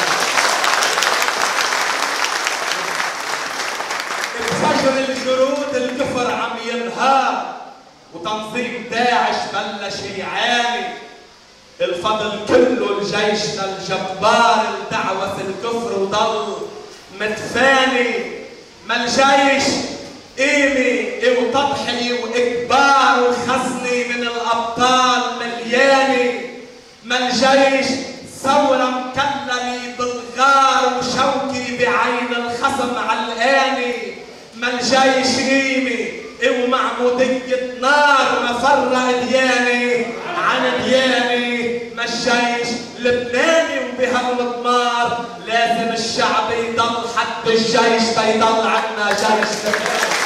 بفجر الجرود الكفر عم ينهار، وتنظيم داعش بلش يعاني، الفضل كله لجيشنا الجبار التعوس الكفر وضل متفاني. ما الجيش قيمة وتضحية وإكبار وخزنة من الأبطال مليانة. ما الجيش ثورة مكللة بالغار وشوكي بعين الخصم علقانة. ما الجيش قيمة ومعمودية نار ما فرق ديانة عن ديانة. ما الجيش لبناني وبهالمضمار لازم الشعب يضل حد الجيش بيضل عنا جيش لبناني.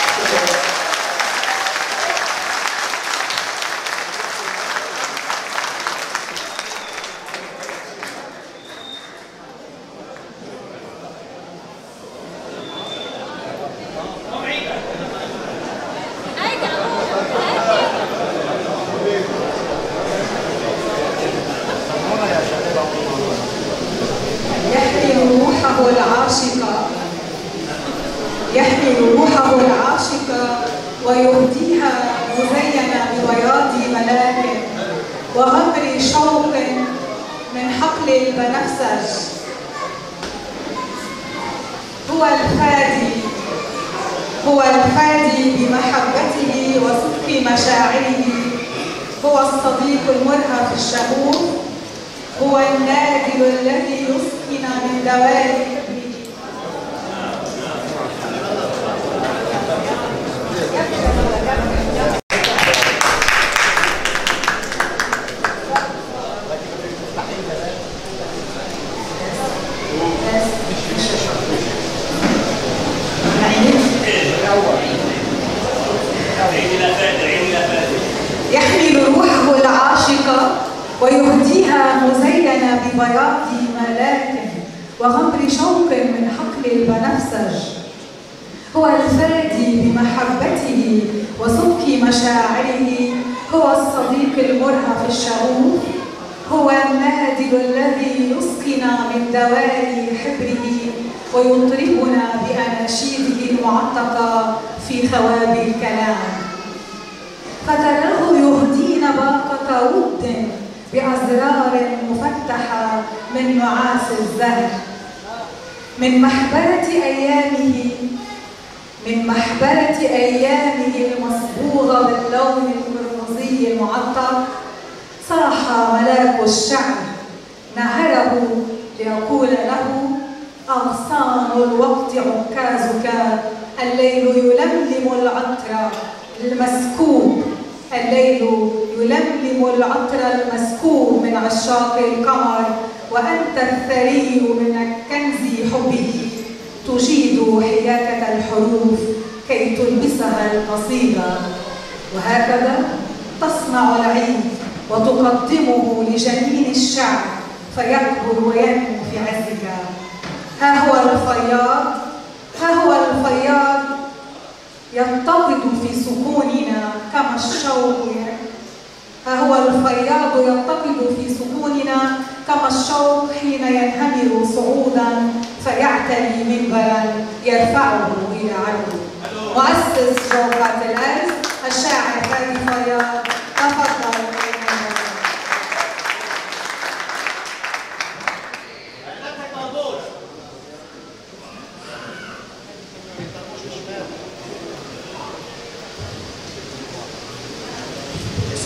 يحمل روحه العاشقة يحمل روحه العاشقة ويهديها مزينة ببياض ملاك وغمر شوق من حقل البنفسج. هو الفادي هو الفادي بمحبته وصدق مشاعره. هو الصديق المرهف الشغوف. هو النادل الذي يسكن من دوائر حبه. يحمل روحه العاشقة ويهديها مزينة ببياض ملاك وغمر شوق من حقل البنفسج. هو الفادي بمحبته وصدق مشاعره. هو الصديق المرهف الشغوف. هو النادل الذي يسقنا من دوائر حبره ويطربنا بأناشيده المعتقة في خوابي الكلام. فتراه يهدينا باقة ود بأزرار مفتحة من نعاس الزهر. من محبرة أيامه من محبرة أيامه المصبوغة باللون القرمزي المعطر صرح ملاك الشعر نهره ليقول له: أغصان الوقت عكازك. الليل يلملم العطر المسكوب الليل يلملم العطر المسكوب من عشاق القمر، وأنت الثري من الكنز حبه تجيد حياكة الحروف كي تلبسها القصيدة. وهكذا تصنع العيد وتقدمه لجنين الشعر فيكبر وينمو في عزك. ها هو الفياض ها هو الفياض يتقد في سكوننا كما الشوق ها هو الفياض يتقد في سكوننا كما الشوق حين ينهمر صعودا فيعتلي منبرا يرفعه الى علو. مؤسس جوقات الارز الشاعر فادي فياض. تفضل.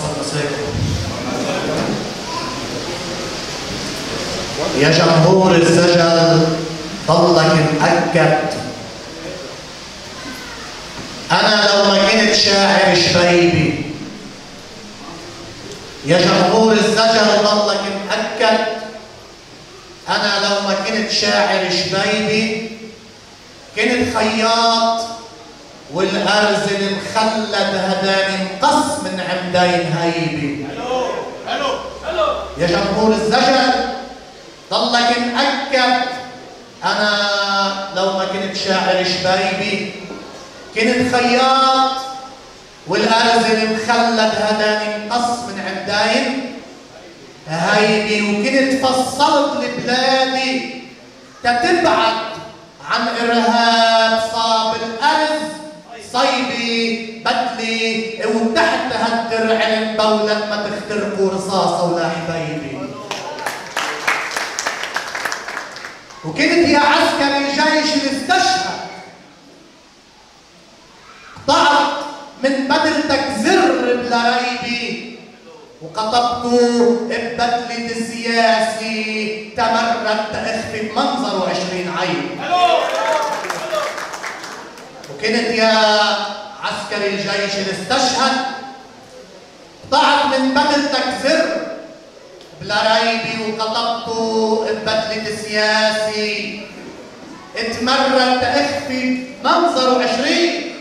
يا جمهور الزجل ضلك مأكد، أنا لو ما كنت شاعر شبيبي. يا جمهور الزجل ضلك مأكد، أنا لو ما كنت شاعر شبيبي كنت خياط والأرز المخلد هداني مقص من عمدين هيبي. حلو حلو حلو. يا جمهور الزجل ضلك مأكد، أنا لو ما كنت شاعر شبيبي كنت خياط والأرز المخلد هداني مقص من عمدين هيبي، وكنت فصلت لبلادي تتبعد عن إرهاب صاب الأرز صيبي بدلي وتحت هالدرع المبولد ما تخترقوا رصاصة ولا حبيبي. وكنت يا عسكري الجيش اللي استشهد قطعت من بدلتك زر بلا ريبي وقطبته ببدلة السياسي تمرد تخفي بمنظره عشرين عين. وكنت يا عسكري الجيش اللي استشهد قطعت من بدلتك زر بلا ريبي وقطبته ببدلة السياسي اتمرد تخفي منظره عشرين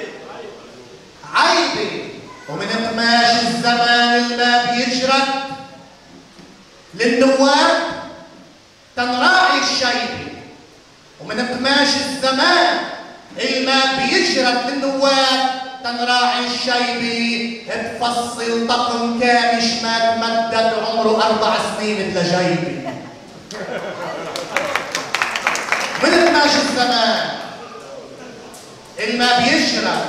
عيبي. ومن قماش الزمان الما بيجرد للنواب تنراعي الشيبي، ومن قماش الزمان الما بيجرد للنواب تنراعي الشيبي تفصل طقم كامش ما تمدد عمره أربع سنين لجيبي. من قماش الزمان الما بيجرد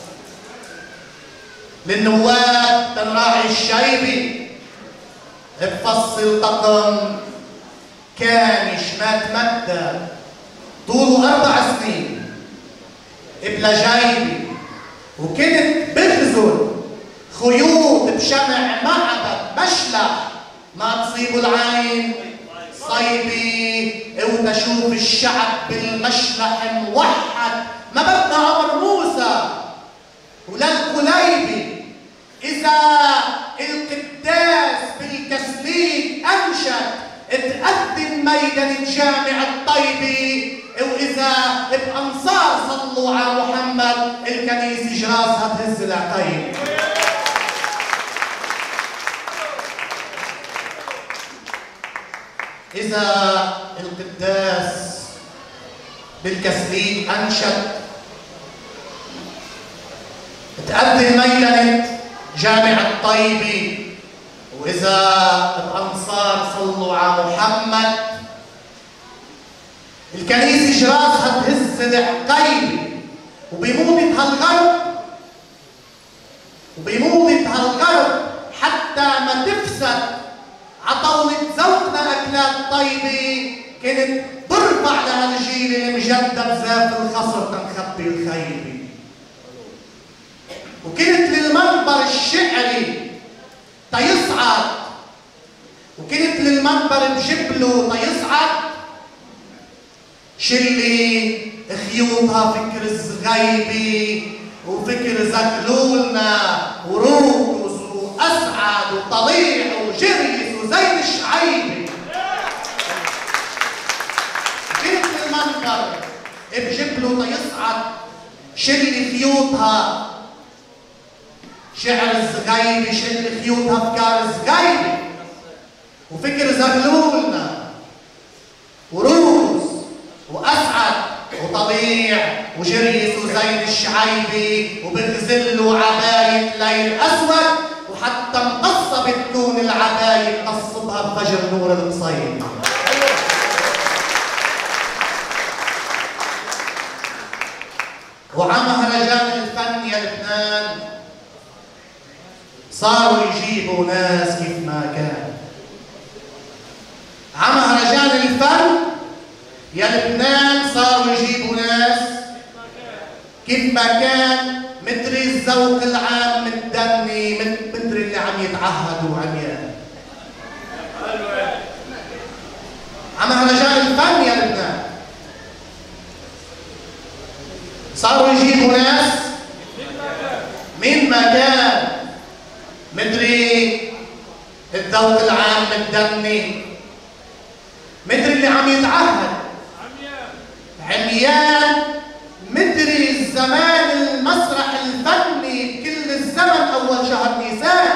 للنواب تنراعي الشيبي تفصل طقم كامش ما تمدد طوله أربع سنين بلا جيبي. وكنت بخزن خيوط بشمع معبد مشلح ما تصيبوا العين صيبي وتشوف الشعب بالمشلح موحد ما بدنا عمر موسى ولا القليبي. إذا القداس بالكسليك أنشد تقدم ميدان الجامع الطيبي، وإذا بأنصار صلوا على محمد الكنيسة جراسها تهز العقيب. إذا القداس بالكسليك أنشد تقدم ميدان جامع الطيبي، وإذا الأنصار صلوا على محمد الكنيسة جراسها تهز العقيبة. وبموضة هالغرب وبموضة هالغرب حتى ما تفسد عطولة ذوقنا أكلات طيبة كنت برفع لهالجيل المجدد ذات الخصر تنخبي الخيبة. وكنت للمنبر الشعري تيصعد وكنت للمنبر بجبله تيصعد شلي خيوطها فكر الزغيبي وفكر زغلولنا وروس واسعد وطليع وجريس وزين الشعيبي. كنت للمنبر بجبله تيصعد شلي خيوطها شعر الزغيبي شل خيوطها افكار الزغيبي وفكر زغلولنا وروس واسعد وطبيع وجريس وزين الشعيبي وبغزل عباية ليل اسود وحتى مقصة بتكون العباية مقصبها بفجر نور المصيب. وعم مهرجان الفن يا لبنان صاروا يجيبوا ناس كيف ما كان. عم مهرجان الفن يا لبنان صاروا يجيبوا ناس كيف ما كان، مدري الذوق العام متدني مدري اللي عم يتعهدوا عميان. على مهرجان الفن يا لبنان صاروا يجيبوا ناس من ما كان مدري الذوق العام متدني، مدري اللي عم يتعهد عميان، مدري الزمان المسرح الفني كل الزمن اول شهر نيسان.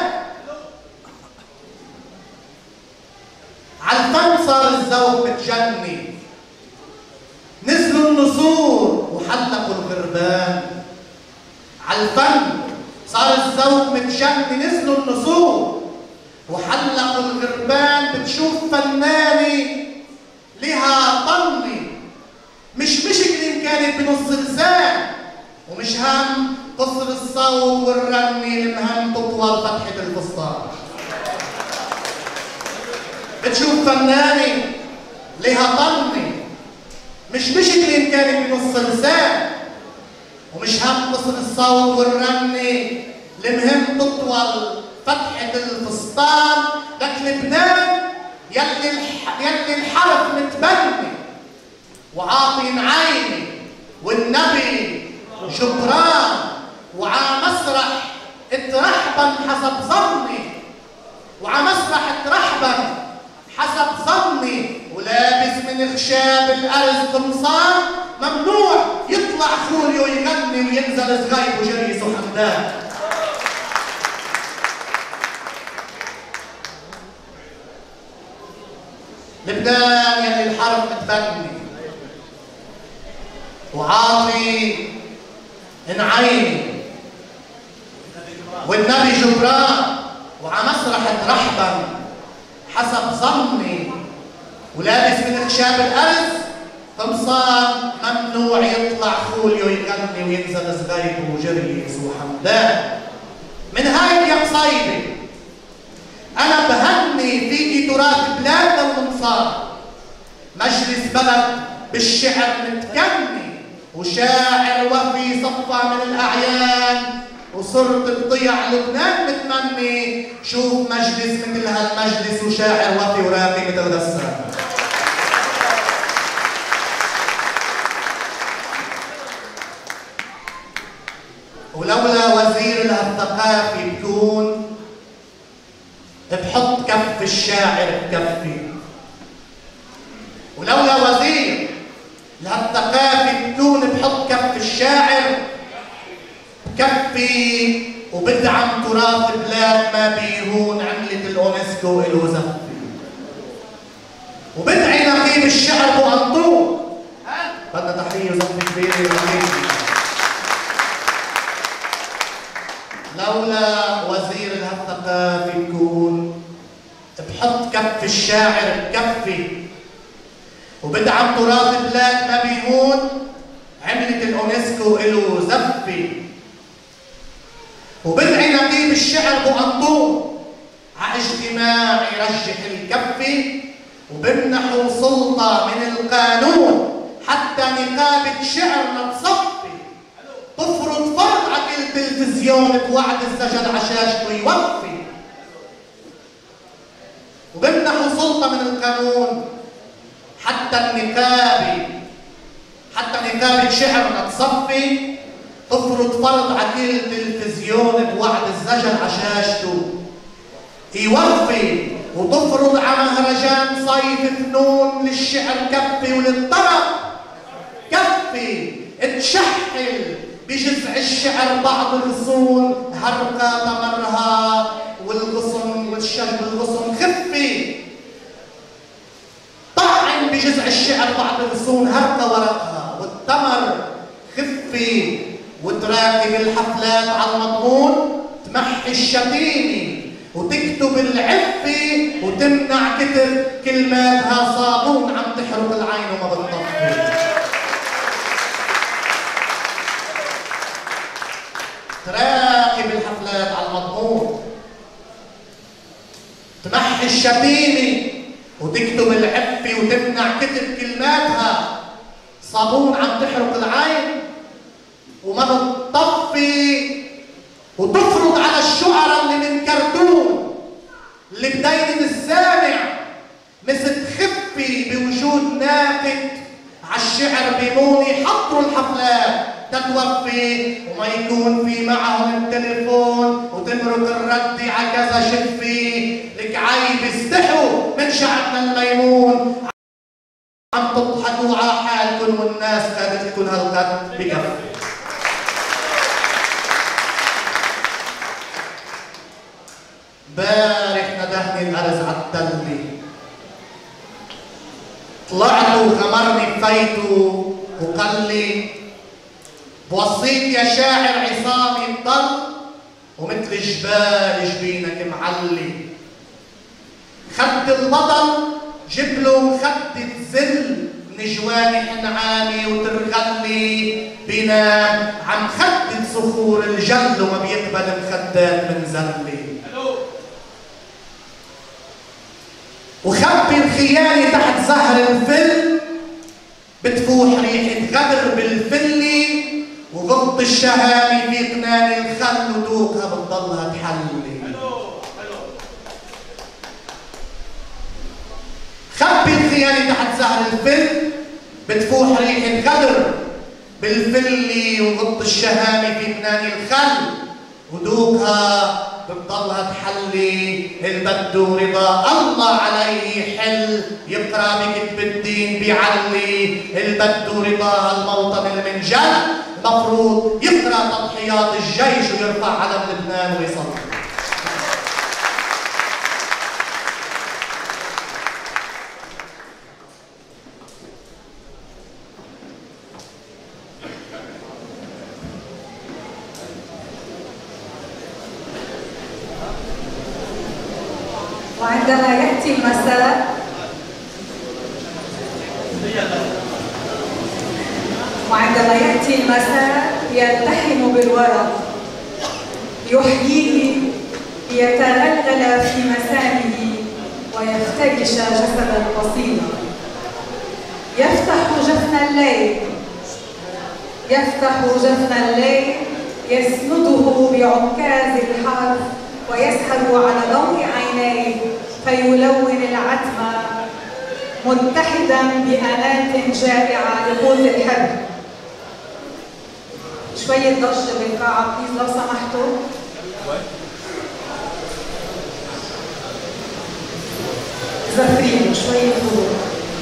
على الفن صار الذوق متجني، نزلوا النسور وحلقوا الغربان. على الفن صار الذوق متجني، نزلوا النسور وحلقوا الغربان. بتشوف فنانة لها طنة مش مشكلة إن كانت بنص لسان، ومش هم قصر الصوت والرنة، المهم تطول فتحة الفستان. بتشوف فنانة لها طنة مش مشكلة إن كانت بنص لسان، ومش هم قصر الصوت والرنة، المهم تطول فتحة الفستان. لك لبنان يلي الح... يلي الحرف متبني وعاطي عيني والنبي جبران، وعا مسرح اترحبا حسب ظني، وعا مسرح اترحبا حسب ظني، ولابس من خشاب الارز قمصان. ممنوع يطلع خوليو يغني وينزل صغيب وجريس وحمدان. لبنان يلي الحرب متبني وعاطي انعيني والنبي جبران، وعا مسرح اترحبا حسب ظني، ولابس من خشاب الارز قمصان. ممنوع يطلع خوليو يغني وينزل صغيب وجريس وحمدان. من هاي يا مصيبه انا بهني فيكي تراث بلادنا ومنصار، مجلس بلد بالشعر متكني، وشاعر وفي صفى من الاعيان، وصرت بضيع لبنان متمني. شوف مجلس مثل هالمجلس وشاعر وفي وراقي مثل غسان. ولولا وزير الثقافه بكون بحط كف الشاعر بكفي، ولولا وزير لهالثقافه بكون بحط كف الشاعر بكفي، وبدعم تراث بلاد ما بيهون. عملة الأونسكو إلو زفي، وبدعي نقيب الشعر بو أنطون. بدنا تحية وزفة كبيرة ونقيب. لولا وزير الثقافة يكون بحط كف الشاعر بكفي، وبدعم تراث بلاد ما بيهون. عملة الأونسكو إلو زفي، وبدعي نقيب الشعر بو أنطون ع اجتماع يرجح الكفة، وبمنحوا سلطة من القانون حتى نقابة شعرنا تصفي، تفرض فرض على كل تلفزيون بوعد السجن عشاشته يوفي. وبمنحوا سلطة من القانون حتى النقابة حتى نقابة شعرنا تصفي، تفرض فرض على كل تلفزيون بوعد الزجل عشاشته يوفي، وتفرض على مهرجان صيف فنون للشعر كفي وللطرب كفي، تشحل بجذع الشعر بعض الغصون، هرقة تمرها والغصن والشجب الغصن خفي. طعن بجذع الشعر بعض الغصون، هرقة ورقها والتمر خفي، وتراكب الحفلات على المضمون، تمحي الشتيمة وتكتب العفة، وتمنع كتب كلماتها صابون عم تحرق العين وما بتطفي. تراكب الحفلات على المضمون، تمحي الشتيمة وتكتب العفة، وتمنع كتب كلماتها صابون عم تحرق العين وما بتطفي، وتفرض على الشعراء اللي من ساكت عالشعر بيموني حضروا الحفلات تتوفي وما يكون في معهم التليفون وتمرق الرد على كذا شفي لك عيب استحوا من شعرنا الميمون عم تضحكوا على حالكم والناس قالت لكم هالقد بكفي. بارح ندهني الأرز عالتلي طلعت وغمرني بفيته وقال لي بوصيك يا شاعر عصامي الضل ومثل جبال جبينك معلي خد البطل جيب له مخدة زل من جواني حنعاني وترغلي بينام عم خدة صخور الجل وما بيقبل مخدات من زلي وخبي الخيانة تحت زهر الفل بتفوح ريحة غدر بالفلي وغط الشهامي في قنان الخل ودوقها بتضلها تحلي خبي الخيانة تحت زهر الفل بتفوح ريحة غدر بالفلي وغط الشهامي في قنان الخل ودوقها بتضلها تحلي البدو رضا الله عليه حل يقرا بكتب الدين بيعلي البدو رضا الموطن المنجل مفروض يقرا تضحيات الجيش ويرفع علم لبنان ويصلي. وعندما يأتي المساء وعندما يأتي المساء يلتحم بالورق يحييه ليتغلغل في مسامه ويفترش جسد القصيدة يفتح جفن الليل يفتح جفن الليل يسنده بعكاز الحرف ويسحب على ضوء عينيه فيلون العتمة متحدا بأنات جائعة لقوت الحب. شوية ضجة بالقاعة بليز لو سمحتوا. زفرين شوية هدوء.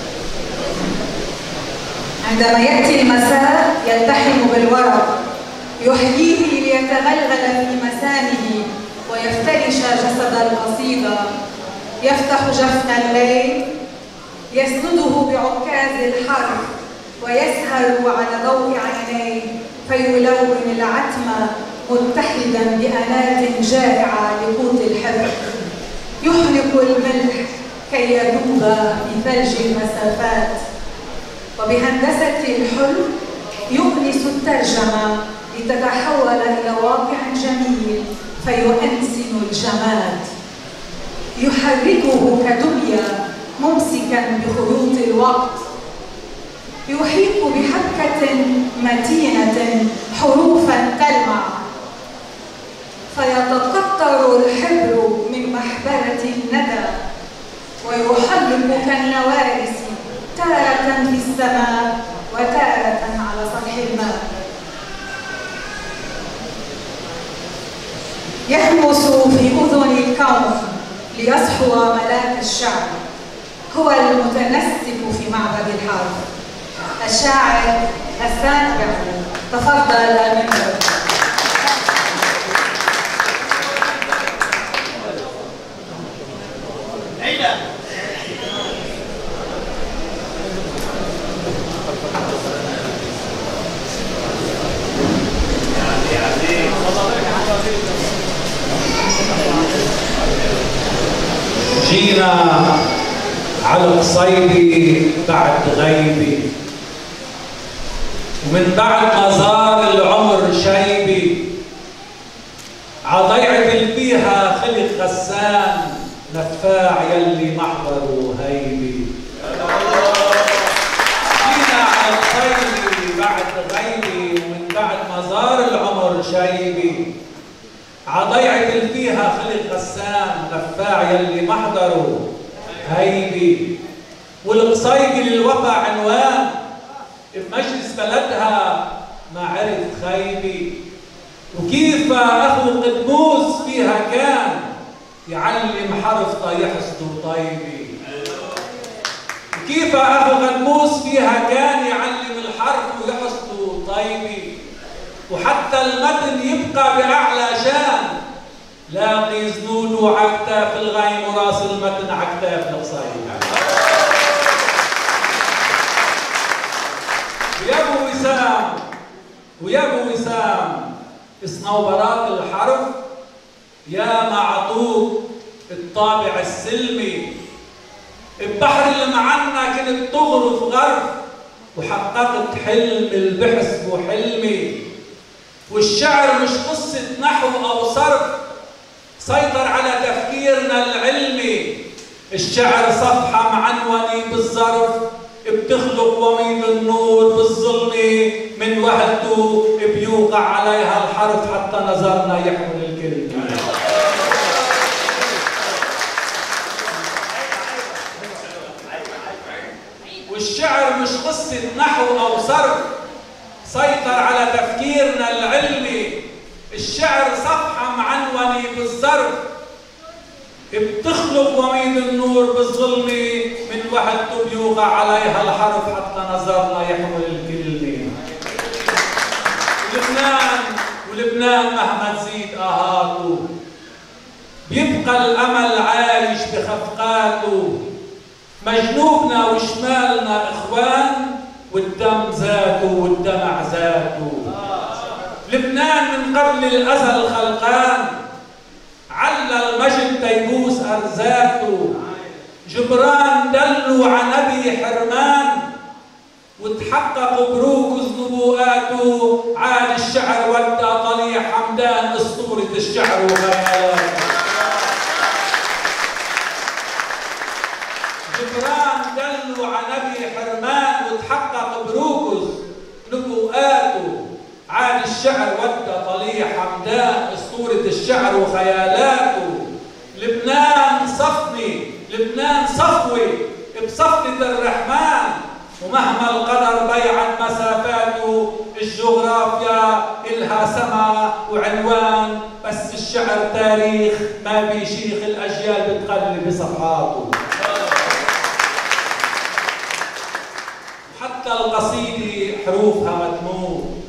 عندما يأتي المساء يلتحم بالورق يحييه ليتغلغل في مسامه ويفترش جسد القصيدة يفتح جفن الليل يسنده بعكاز الحرف ويسهر على ضوء عينيه فيلون العتمة متحدا بأنات جائعة لقوت الحبر يحرق الملح كي يذوب في ثلج المسافات وبهندسة الحلم يؤنس الترجمة لتتحول إلى واقع جميل فيؤنسن الجماد يحركه كدمية ممسكا بخيوط الوقت يحيط بحبكة متينة حروفا تلمع فيتقطر الحبر من محبرة الندى ويحلق كالنوارس تارة في السماء وتارة على سطح الماء يهمس في أذن الكون ليصحو ملاك الشعر هو المتنسك في معبد الحرب الشاعر السابع تفضل المنبر. جينا على القصيدي بعد غيبي ومن بعد ما زار العمر شيبي عضيعة البيها خلق غسان نفاع يلي محضره هيبي. جينا على القصيدي بعد غيبي ومن بعد ما زار العمر شيبي عضيعة الفيها خلق غسان نفاع يلي محضره هيبي والقصيقي للوفا عنوان، بمجلس بلدها ما عرف خيبي. وكيف أخو قدموس فيها كان يعلم حرف يحسدوا طيبي. وكيف أخو قدموس فيها كان يعلم الحرف ويحسدوا طيبي. وحتى المتن يبقى بأعلى شان، لاقي زنود عكتاف الغيم وراس المتن عكتاف القصيد. ويا ابو وسام ويا ابو وسام صنوبرات الحرف، يا معطوب الطابع السلمي. ببحر المعنى كنت تغرف غرف، وحققت حلم البحث وحلمي. والشعر مش قصة نحو أو صرف، سيطر على تفكيرنا العلمي. الشعر صفحة معنونة بالظرف، بتخلق وميض النور بالظلمة. من وهلته بيوقع عليها الحرف حتى نظرنا يحمل الكلمة. والشعر مش قصة نحو أو صرف، سيطر على تفكيرنا العلمي. الشعر صفحة معنونة بالظرف، بتخلق وميض النور بالظلمة. من وحدته بيوقع عليها الحرف حتى نظرنا يحمل الكلمة. ولبنان ولبنان مهما تزيد آهاته، بيبقى الأمل عايش بخفقاته. مجنوبنا وشمالنا إخوان، والدم ذاته والدمع ذاته. لبنان من قبل الأزل خلقان، على المجد تيبوس أرزاقه. جبران دلوا عنبي حرمان، وتحقق بروكز نبوءاته. عاد الشعر ودى طليع حمدان أسطورة الشعر وخيالاته. جبران دلوا عنبي حرمان، وتحقق بروكز نبوءاته. عاد الشعر ودى طليع حمدان أسطورة الشعر وخيالاته. لبنان صفني لبنان صفوي بصفنة الرحمن، ومهما القدر بيعت مسافاته. الجغرافيا إلها سما وعنوان، بس الشعر تاريخ ما بيشيخ الأجيال بتقلب بصفحاته. حتى القصيدة حروفها مدموم،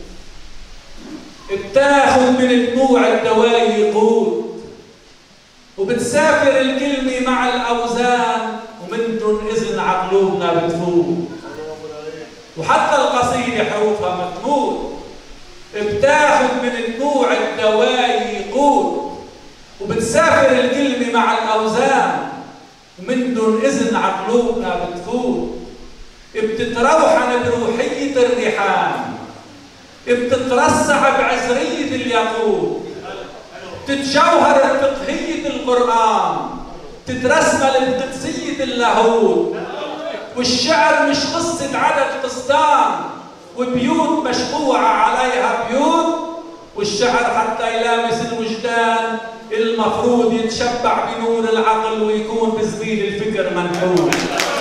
بتاخذ من دموع الدواي قوت. وبتسافر الكلمة مع الأوزان، ومن دون إذن عقلوبنا بتفوت. وحتى القصيدة حروفها مدموم، بتاخذ من دموع الدواي قوت. وبتسافر الكلمة مع الأوزان، ومن دون إذن عقلوبنا بتفوت. بتتروحن بروحية الريحان، بتترسع بعزرية الياقوت. تتجوهر بفقهية القرآن، تترسمل بقدسية اللاهوت. والشعر مش قصة عدد قسطان، وبيوت مشقوعة عليها بيوت. والشعر حتى يلامس الوجدان، المفروض يتشبع بنور العقل، ويكون بزبيل الفكر منحوت.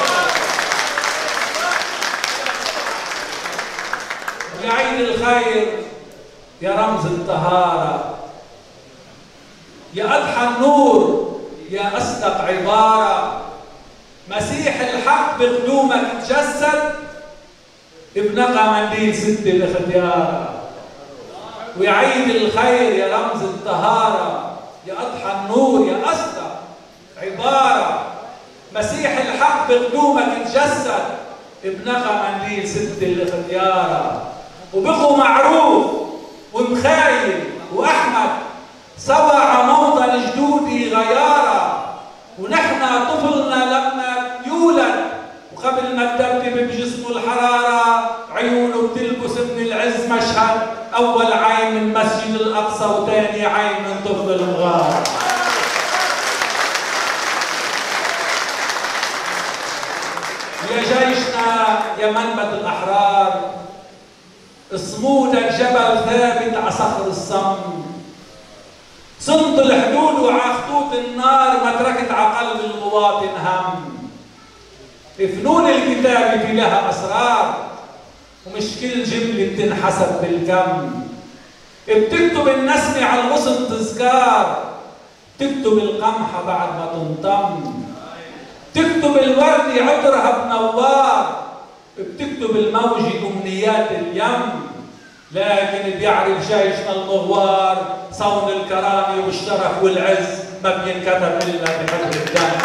يا عيد الخير يا رمز الطهارة، يا أضحى النور يا أصدق عبارة. مسيح الحق بقدومك تجسد، بنقى منديل ست الاختيار. ويا عيد الخير يا رمز الطهارة، يا أضحى النور يا أصدق عبارة. مسيح الحق بقدومك تجسد، بنقى منديل ست الاختيار. وبقوا معروف ومخايل وأحمد سوا عموضة جدودي غيارة. ونحن طفلنا لما يولد، وقبل ما تدبب بجسمه الحرارة، عيونه بتلبس من العز مشهد. أول عين من مسجد الأقصى، وثاني عين من طفل المغار. يا جيشنا يا منبت الأحرار، صمودك جبل ثابت على صخر الصم. صمت الحدود وعلى خطوط النار، ما تركت على قلب المواطن هم. فنون الكتابة في لها أسرار، ومش كل جملة بتنحسب بالكم. بتكتب النسمة على الغصن تذكار، بتكتب القمحة بعد ما تنطم، بتكتب الوردة عطرها بنوار، بتكتب الموجة أمنيات اليم. لكن بيعرف جيشنا المغوار صون الكرامة والشرف والعز ما بينكتب إلا بحب الدم.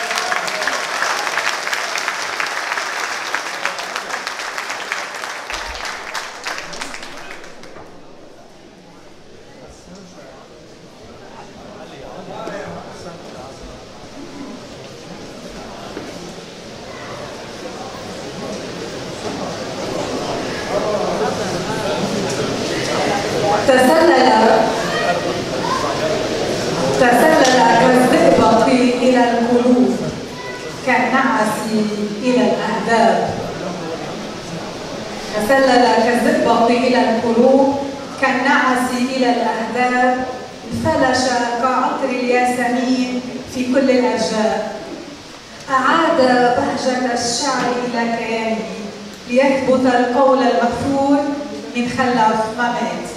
تسلل تسلل كالزئبق إلى القلوب كالنعس إلى الأهداب. تسلل كالزئبق إلى القلوب كالنعس إلى الأهداب. انفلش كعطر الياسمين في كل الأرجاء. أعاد بهجة الشعر إلى كيانه ليثبت القول المكفور من خلف ما مات.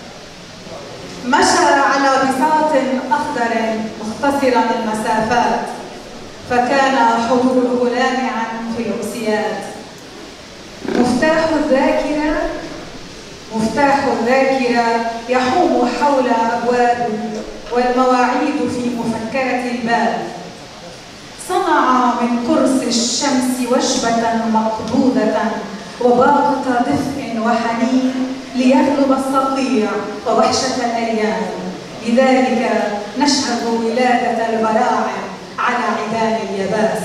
مشى على بساط أخضر مختصرا المسافات، فكان حضوره لامعا في الأمسيات. مفتاح الذاكرة مفتاح الذاكرة يحوم حول أبواب والمواعيد في مفكرة البال. صنع من قرص الشمس وجبة مقبوضة وباقة دفء وحنين ليغلب الصقيع ووحشة الأيام. لذلك نشهد ولادة البراعم على عيدان اليباس.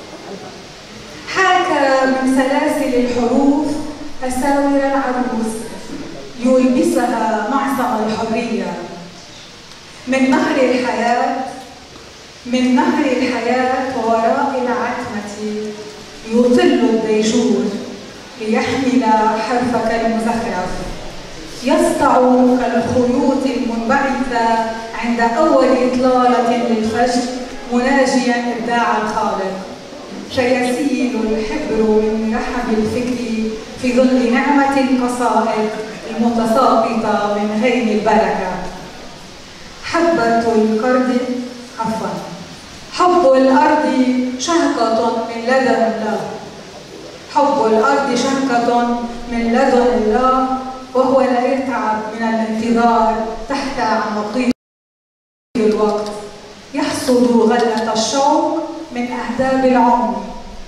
حاكى من سلاسل الحروف أساور العروس يلبسها معصم الحرية. من نهر الحياة من نهر الحياة ووراء العتمة يطل الديجور ليحمل حرفك المزخرف. يسطع كالخيوط المنبعثة عند أول إطلالة للفجر مناجيا إبداع الخالق. فيسيل الحبر من رحب الفكر في ظل نعمة القصائد المتساقطة من غيم البركة. حبة القرد عفوا حب الأرض شهقة من لدن الله. حب الأرض شهقة من لدن الله، وهو لا يتعب من الانتظار تحت عمقي الوقت. يحصد غلة الشوق من أهداب العمر،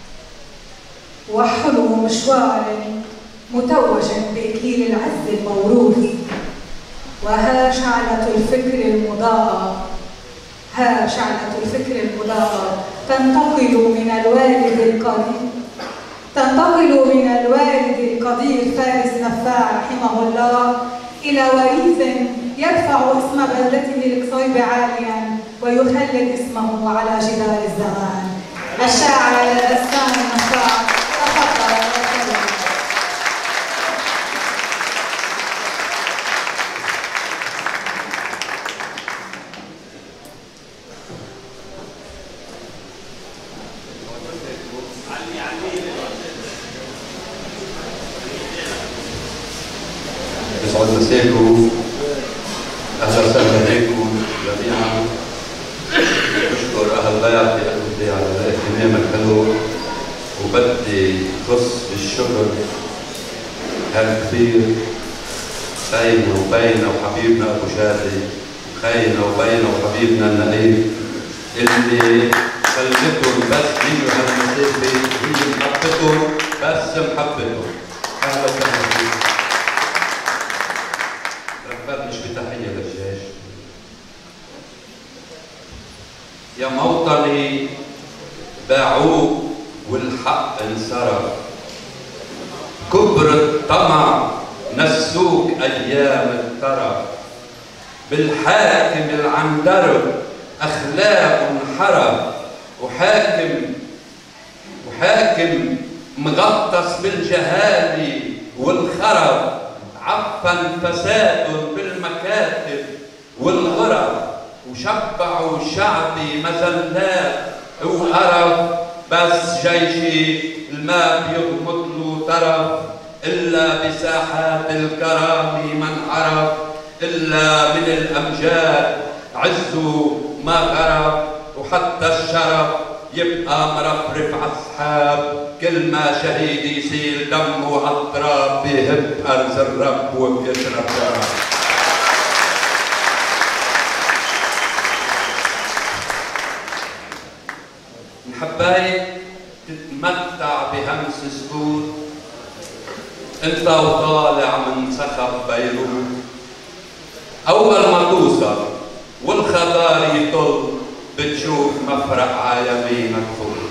وحلو مشوار متوج بإكليل العز الموروث. وها شعلة الفكر المضاءة ها شعلة الفكر المضاءة تنتقل من الوالد القدير تنتقل من الوالد القدير فارس نفاع رحمه الله إلى وريث يرفع اسم بلدته القصيب عاليا ويخلد اسمه على جدار الزمان. الشاعر الأسلام نفاع. تفضل وسلم. يسعد مساكم، اهلا وسهلا بكم جميعا. بشكر اهل بيعتي قلبي على الاهتمام الحلو، وبدي خص بالشكر هالكبير بيننا وبيننا وحبيبنا ابو شادي، بيننا وبيننا وحبيبنا النقيب اللي خلتهم بس يجوا هالمسافه هي محبتهم بس محبتهم. اهلا وسهلا فيكم. بلش بتحية للجيش. يا موطني باعوك والحق انصرف، كبر الطمع نسوك ايام الترف، بالحاكم العنترف اخلاق انحرف، وحاكم وحاكم مغطس بالجهالة والخرف، عفن فساد بالمكاتب والغرف، وشبعوا شعبي مذلات وقرف، بس جيشي الما بيغمض له طرف إلا بساحات الكرام من عرف، إلا من الأمجاد عزه ما غرب، وحتى الشرف يبقى مرفرف عالسحاب، كل ما شهيد يسيل دمه عالتراب بيهب أرز الرب وبيشرب شراب. حبايب تتمتع بهمس سكوت انت وطالع من صخب بيروت، اول ما توصل والخضار يطل بتشوف مفرق على يمينك فوق،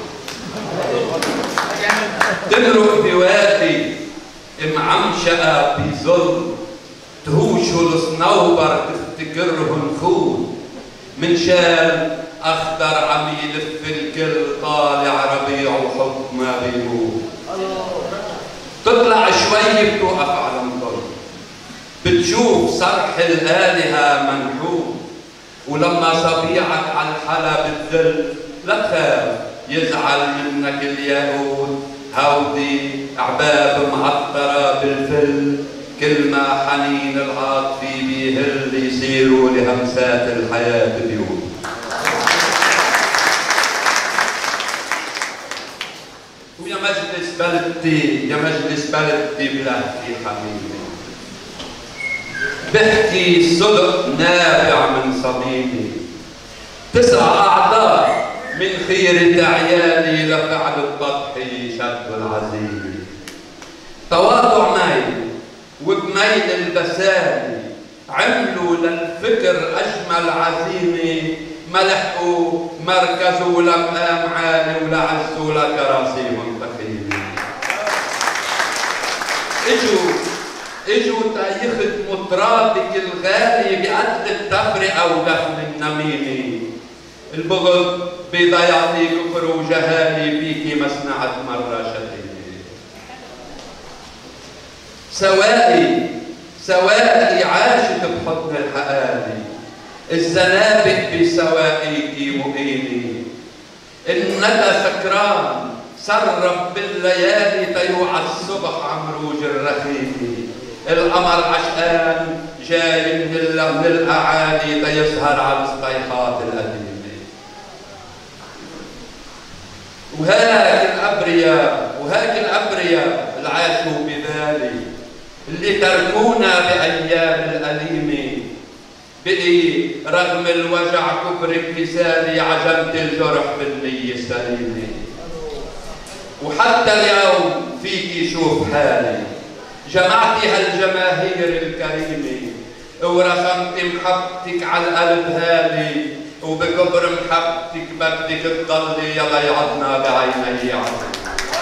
تمرق بوادي معمشقة بظل تهوشوا الصنوبر تفتكرهن خود، من شال اخضر عم يلف الكل طالع ربيع وحب ما بيموت، تطلع شوي بتوقف على مطل بتشوف صرح الآلهة منحوت، ولما صبيعك على الحلا بتذل لا تخاف يزعل منك الياقوت، هودي عباب معطرة بالفل كل ما حنين العاطفي بيهل يصيروا لهمسات الحياة بيوت. ويا مجلس بلدتي يا مجلس بلدتي بلهفتي حبيبي، بحكي صدق نابع من صميمي، تسع أعذار من خيرة عيالي لفعل التضحية شد العزيمة، تواضع ميل وبميل البسالي عملوا للفكر أجمل عزيمة، ما لحقوا مركزوا لمقام عالي ولا عزوا لكراسي منتخبة، اجوا اجوا تا يخدموا ترابك الغالي بقتل التفرقة ودفن النميمة، البغض بضيعتي كفر وجهالي فيكي ما صنعت مرة شتيمة، سوائي سوائي عاشت بحضن الحقالي، الزنابق بسوائيكي مقيمي، الندى سكران سرب بالليالي تيوعى الصبح عمروج الرخيمي، القمر عشقان جاي من الاعالي تيسهر على الصيحات القديمه، وهاك الابرياء وهاك الابرياء اللي عاشوا ببالي، اللي تركونا بايام الاليمه، بقي رغم الوجع كبر ابتسالي عجمت الجرح بالنيه السليمه، وحتى اليوم فيكي شوف حالي، جمعتي هالجماهير الكريمة ورسمت محبتك على القلب هالي، وبكبر محبتك بدك تضلي يلا يعضنا بعيني عظيم.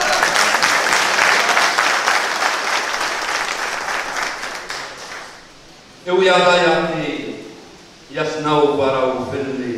ويا ضيعتي يا صنوبرة وفلي،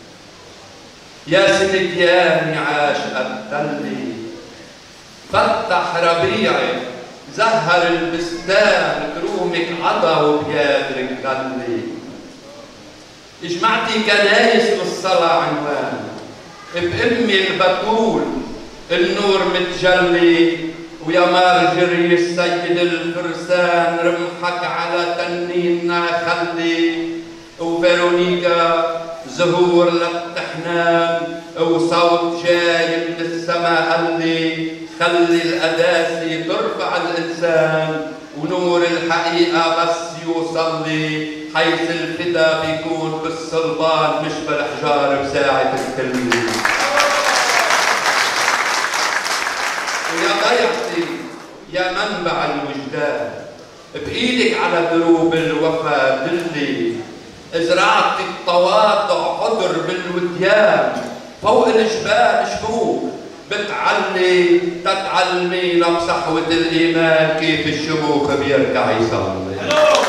يا سندياني عاشقة التلي، فتح ربيعي زهر البستان كرومك عضا وبيادرك غلي، اجمعتي كنايس للصلاة عنوان، بأمي البتول النور متجلي، ويا مارجري السيد الفرسان رمحك على تنيننا خلي، وفيرونيكا زهور للتحنان وصوت جاي من السما قلي، خلي الأداسي ترفع الإنسان ونور الحقيقة بس يوصل لي، حيث الفدا بيكون بالصلبان مش بالحجار بساعة التلميذ. ويا ضيعتي يا منبع الوجدان، بإيدك على دروب الوفا دلي، زرعت التواضع حضر بالوديان، فوق الجبال شبوك بتعلي تتعلمينا بصحوة الإيمان كيف الشموخ بيركع يصلي.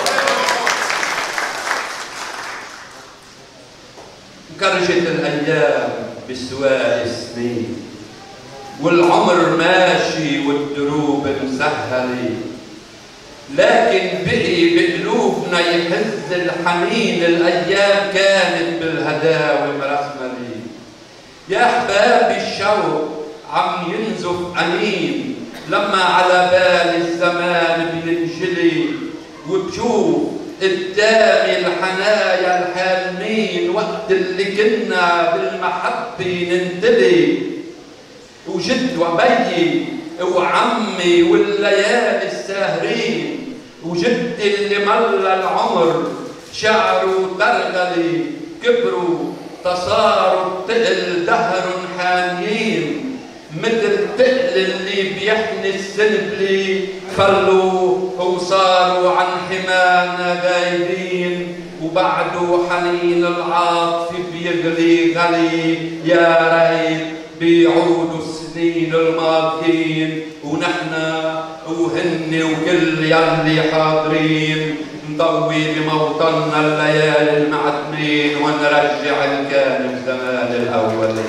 كرجت الأيام بسواق السنين، والعمر ماشي والدروب مسهلة، لكن بقي بقلوبنا يهز الحنين، الأيام كانت بالهداوي مرسملي. يا أحبابي الشوق عم ينزف أنين لما على بال الزمان بينجلي، وبشوف قدامي الحنايا الحالمين وقت اللي كنا بالمحبة ننتلي، وجد وبيي وعمي والليالي الساهرين، وجدي اللي ملى العمر شعره ترغلي، كبروا تصاروا تقل دهر حانيين، مثل تقل اللي بيحني السنبلي، خلوه وصاروا عن حمانا غايبين، وبعده حنين العاطفة بيغلي غلي، يا ريت بيعودوا السنين الماضيين، ونحنا وهن وكل يلي حاضرين نضوي بموطننا الليالي المعتمين، ونرجع الكان بزمان الاولين.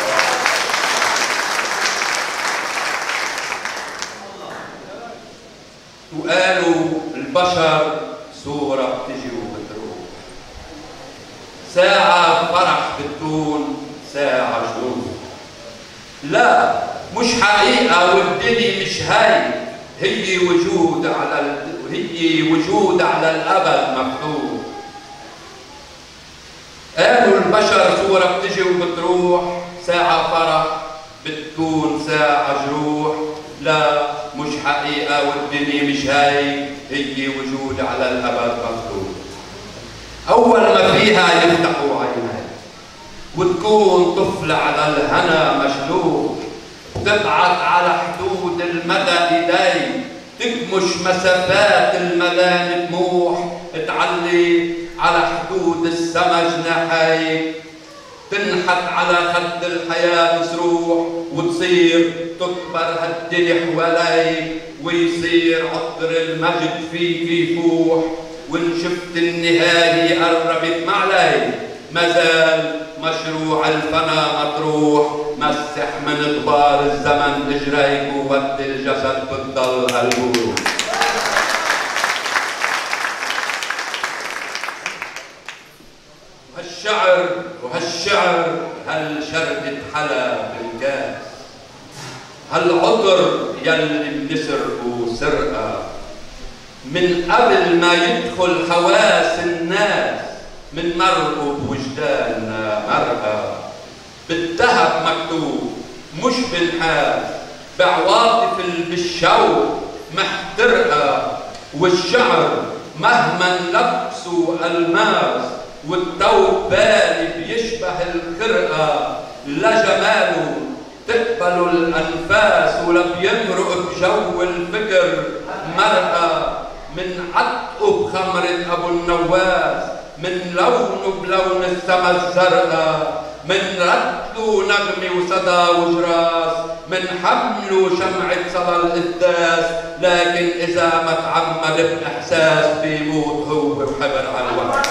وقالوا البشر صورة بتجي وبتروح، ساعة فرح بتكون ساعة جروح، لا مش حقيقة والدنيا مش هاي، هي وجود على ال... هي وجود على الأبد مفتوح. قالوا البشر صورة بتجي وبتروح، ساعة فرح بتكون ساعة جروح، لا مش حقيقة والدنيا مش هاي، هي وجود على الأبد مفتوح. أول ما فيها يفتحوا عينيك وتكون طفل على الهنا مشلوح، تبعت على حدود المدى إيديك، تكمش مسافات الملام طموح، تعلي على حدود السما جناحيك، تنحت على خد الحياة صروح، وتصير تكبر هالدنيا حواليك، ويصير عطر المجد فيك يفوح، وإن شفت النهاية قربت معلي، مازال مشروع الفنا مطروح، مسح من غبار الزمن اجريك، وبد الجسد بتضل قلبه. هالشعر وهالشعر هالشربة حلا بالكاس، هالعطر يلي بنسرقه سرقة من قبل ما يدخل حواس الناس، من مرقه بوجداننا مرقة، بالذهب مكتوب مش بالحاس، بعواطف بالشوق محترقة، والشعر مهما لبسوا ألماس، والثوب بالي بيشبه الخرقة، لا جماله تقبلوا الأنفاس، ولا بيمرق بجو الفكر مرقة، من عتقه بخمرة أبو النواس، من لونه بلون السما الزرقاء، من رتله نغمة وصدى وجراس، من حمله شمعة صدى القداس، لكن إذا ما تعمد بإحساس بيموت هو وحبر على الوقت.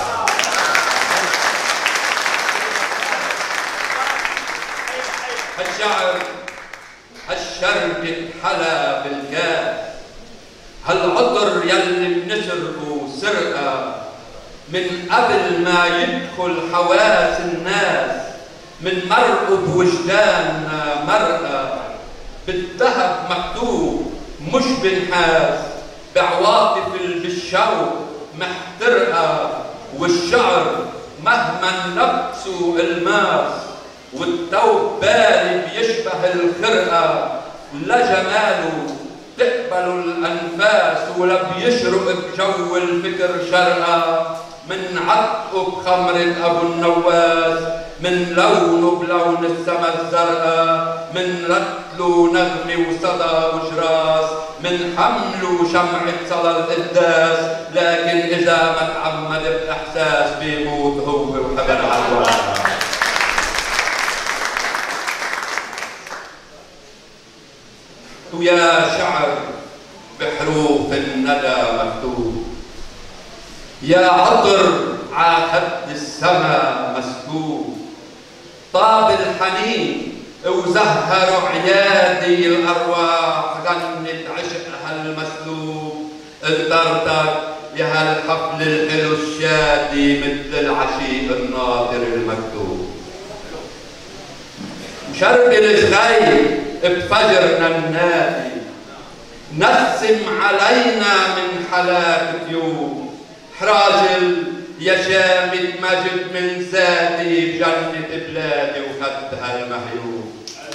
هالشعر هالشربة حلا بالكاس، هالعطر يلي بنسرقه سرقة من قبل ما يدخل حواس الناس، من مرقه بوجداننا مرقة، بالذهب مكتوب مش بالحاس، بعواطف بالشوق محترقة، والشعر مهما لبسوا الماس، والثوب بالي بيشبه الخرقة، لا جماله تقبلوا الأنفاس، ولا بيشرق بجو الفكر شرقة، من عتقه بخمرة أبو النواس، من لونه بلون السما الزرقاء، من رتله نغمة وصدى وجراس، من حمله شمعة صدى القداس، لكن إذا ما تعمد بإحساس بيموت هو وحبر على الوقت. ويا شعر بحروف الندى مكتوب، يا عطر ع خد السما مسكوب، طاب الحنين وزهروا عيادي الارواح، غنت عشقها المسلوب، اخترتك يا هالحفل الحلو الشادي مثل العشيق الناطر المكتوب. شرب الصغير بفجرنا النادي، نسم علينا من حلاك طيور، حراجل يا شامت مجد من ذاتي بجنة بلادي وخدها المحيوب،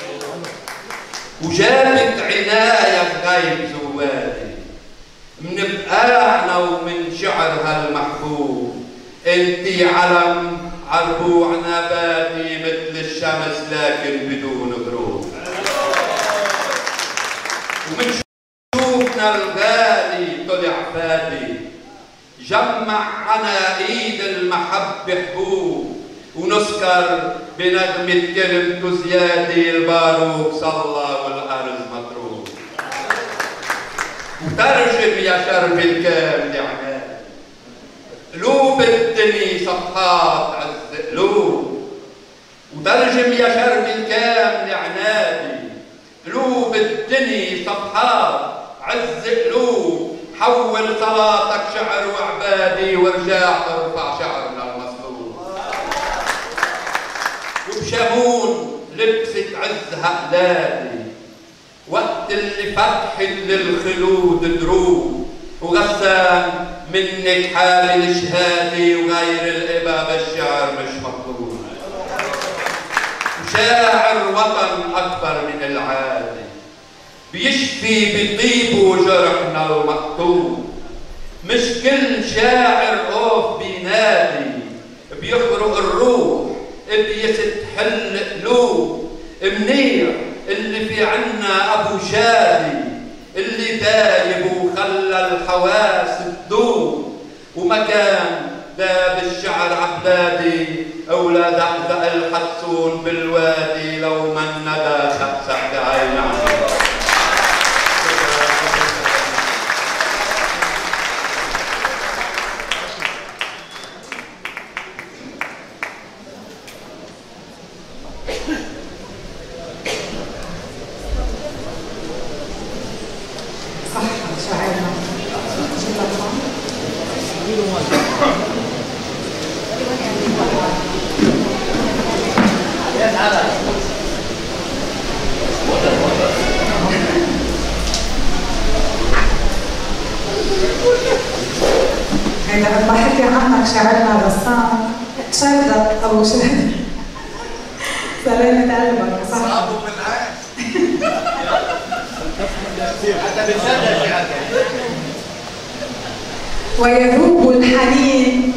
وجابت عناية غيب زوادي من بقاعنا ومن شعرها المحبوب، انتي علم عربوع نباتي مثل الشمس لكن بدون غروب، ومن شوفنا الغالي طلع فادي جمع عناقيد المحبة حبوب، ونسكر بنغمة كلمته زيادة الباروك صلى والأرز مطروب، وترجم يا شرب الكامل عناد قلوب الدنيا صفحات عز قلوب، وترجم يا شرب الكامل عنادي قلوب الدنيا صفحات عز قلوب، حول صلاتك شعر وعبادي وارجع ترفع شعرنا المصلوب، وبشمون لبست عزها أقلادي وقت اللي فتحت للخلود دروب، وغسان منك حامل شهادي وغير الإبا بالشعر مش مطلوب، وشاعر وطن أكبر من العادي بيشفي بطيبه جرحنا المقطوب، مش كل شاعر اوف بينادي بيخرق الروح بيستحل قلوب، منيح اللي في عنا ابو شادي اللي دايب وخلى الحواس تدوب، ومكان داب الشعر عبلادي اولاد احزق الحسون بالوادي لو ما الندى سقسق بعين عشان. هيدا لما حكي عنك شاعرنا رسام شردك أو شهد سلامة قلبك صح؟ صعبوا بالعين حتى بنصدق شعرك. ويذوب الحنين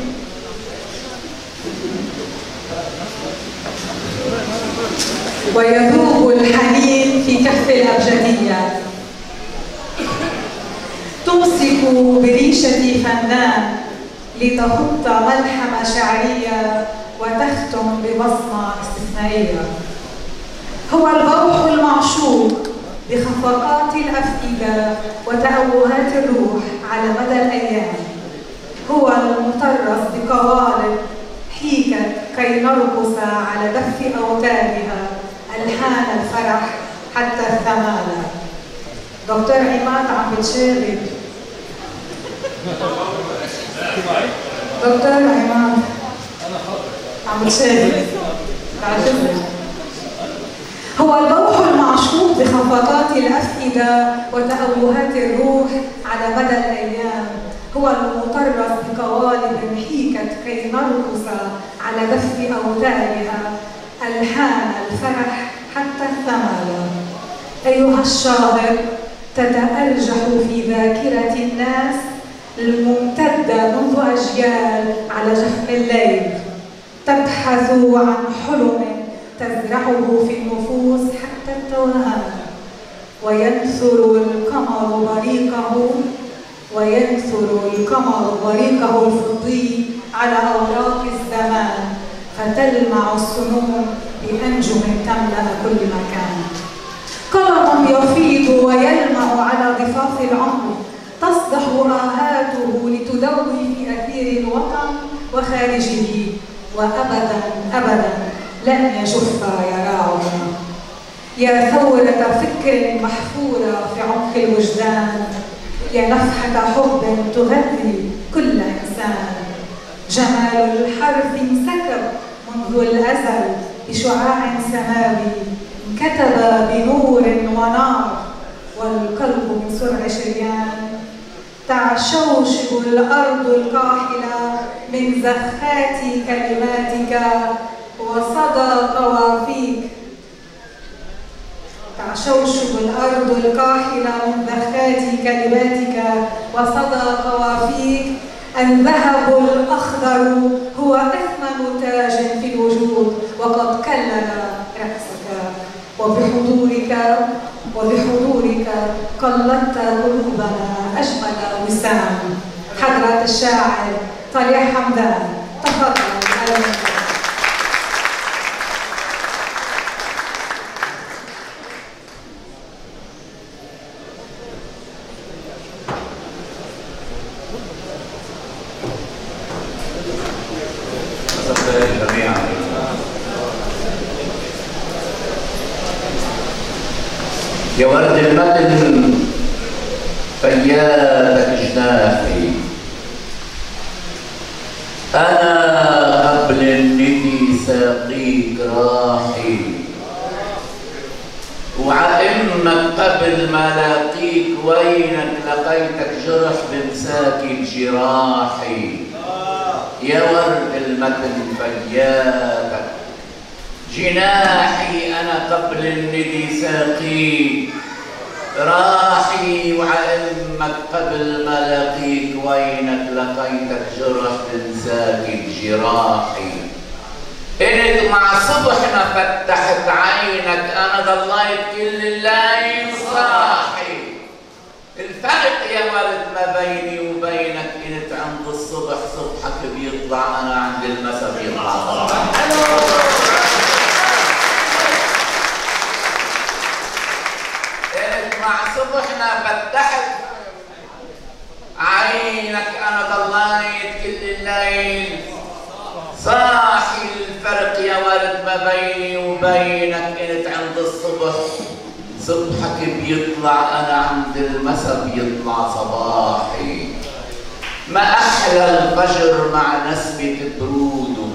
ويذوب الحنين في كف الأبجدية، تمسك بريشة فنان لتخط ملحمة شعرية وتختم ببصمة استثنائية. هو البوح المعشوق بخفقات الأفئدة وتأوهات الروح على مدى الأيام، هو المطرس بقوالب حيكت كي نرقص على دف أوتارها ألحان الفرح حتى الثمالة. دكتور عماد عم بتشاغب. دكتور عماد عم بتشاغب. هو البوح المعشوق بخفقات الأفئدة وتأوهات الروح على مدى الأيام، هو المطرس بقوالب حيكت كي نرقص على دف أوتارها ألحان الفرح حتى الثمالة. أيها الشاعر، تتأرجح في ذاكرة الناس الممتدة منذ أجيال على جفن الليل، تبحث عن حلم تزرعه في النفوس حتى التوهان، وينثر القمر بريقه وينثر القمر بريقه الفضي على أوراق الزمان، فتلمع السنون بأنجم تملأ كل مكان. قلم يفيض ويلمع على ضفاف العمر، تصدح آهاته لتدوي في أثير الوطن وخارجه، وأبدا أبدا لن يجف يراعنا. يا ثورة فكر محفورة في عمق الوجدان، يا نفحة حب تغذي كل إنسان. جمال الحرف انسكب منذ الأزل بشعاع سماوي، كتب بنور ونار والقلب من سرع شريان. تعشوشب الأرض الكاحلة من زخات كلماتك وصدى قوافيك. تعشوشب الأرض الكاحلة من زخات كلماتك وصدى قوافيك. الذهب الأخضر هو أثمن تاج في الوجود وقد كلل رأسك، وبحضورك وبحضورك قلدت قلوبنا أجمل وسام. حضرة الشاعر طليح حمدان، تفضل. يا ورد المتن فياتك جناحي، أنا قبل الندي ساقيك راحي، وعائمك قبل ما لاقيك وينك لقيتك جرح بمساك جراحي. يا ورد المتن فياتك جناحي، أنا قبل الندي ساقيك راحي، وعلمك قبل ما لاقيك وينك لقيتك جرح تنساك جراحي. انت مع صبح ما فتحت عينك، أنا ضليت كل الليل صاحي. الفرق يا ولد ما بيني وبينك، انت عند الصبح صبحك بيطلع، أنا عند المساء بيطلع صباحك. مع صبحنا فتحت عينك، أنا ضليت كل الليل صاحي. الفرق يا ولد ما بيني وبينك، انت عند الصبح صبحك بيطلع، أنا عند المساء بيطلع صباحي. ما أحلى الفجر مع نسمة بروده،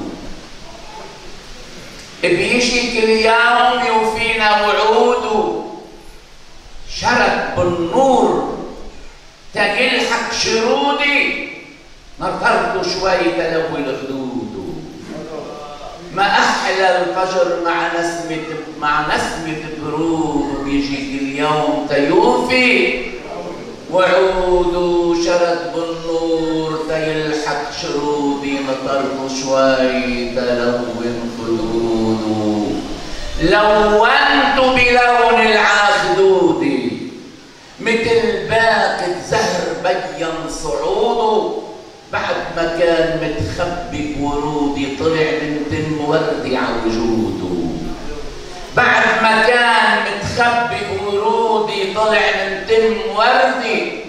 بيجي كل يوم يوفينا وعوده. شرد بالنور تيلحق شرودي، نطرته شوي تلوي لخدوده. ما أحلى الفجر مع نسمة مع نسمة برود، بيجي كل يوم تيوفي وعوده. شرد بالنور تيلحق شرودي، نطرته شوي تلوي خدوده. لونت بلون العاخدودي، مثل باقة زهر بين صعوده. بعد ما كان متخبي بورودي، طلع من تم وردي عوجوده. بعد ما كان متخبي بورودي، طلع من تم وردي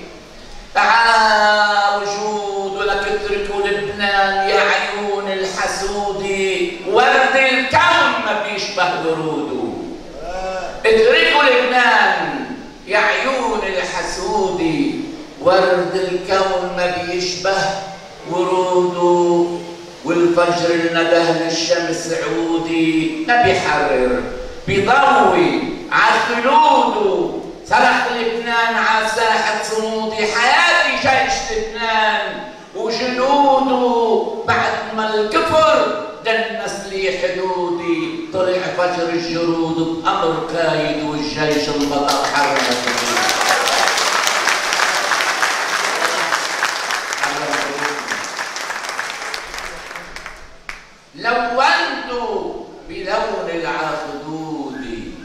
عوجوده. لك اتركوا لبنان يا عيون الحسودي، ورد الكون ما بيشبه وروده. اتركوا لبنان يا عيون الحسودي، ورد الكون ما بيشبه وروده. والفجر النده للشمس عودي، ما بيحرر بيضوي عالخلوده. صرخ لبنان عالساحة صمودي، حياتي جيش لبنان وجنوده. بعد ما الكفر دنس لي حدودي، طلع فجر الجرود بأمر قايد، والجيش البطل حرر. لونت بلون العاخدود،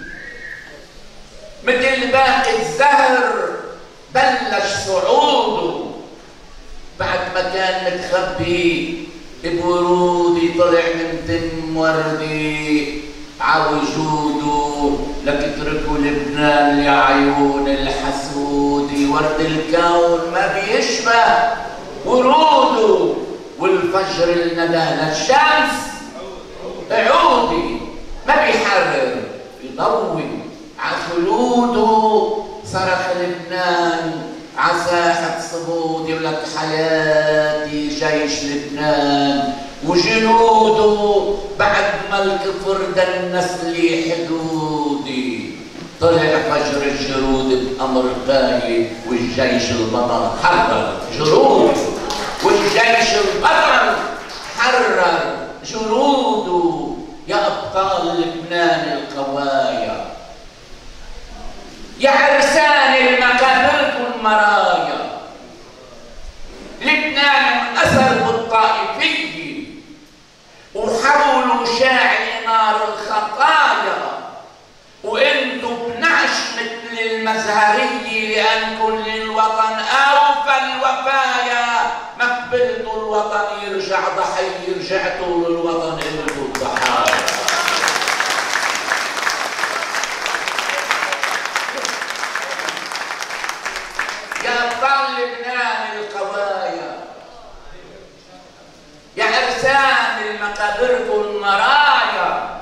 مثل باقي الزهر بلش صعوده. بعد ما كان متخبي بورودي، طلع من تم وردي عوجوده. لك اتركوا لبنان يا عيون الحسودي، ورد الكون ما بيشبه وروده. والفجر الندى للشمس عودي، ما بيحرر بيضوي عخلوده. صرخ لبنان عساحة صمودي، ولك حياتي جيش لبنان وجنوده. بعد ما الكفر دنس لي حدودي، طلع فجر الجرود بأمر قايد والجيش البطل حرر جروده، والجيش البطل حرر جروده. يا أبطال لبنان القوايا، يا عرسان المكابر والمرايا، لبنان انأثر بالطائفية وحولوا شاعل نار الخطايا، وانتم بنعش مثل المزهرية لأن كل الوطن أوفى الوفايا. ما قبلتوا الوطن يرجع ضحية، رجعتوا للوطن انتوا الضحايا. يا أبطال لبنان القوايا، يا عرسان المكابر والمرايا،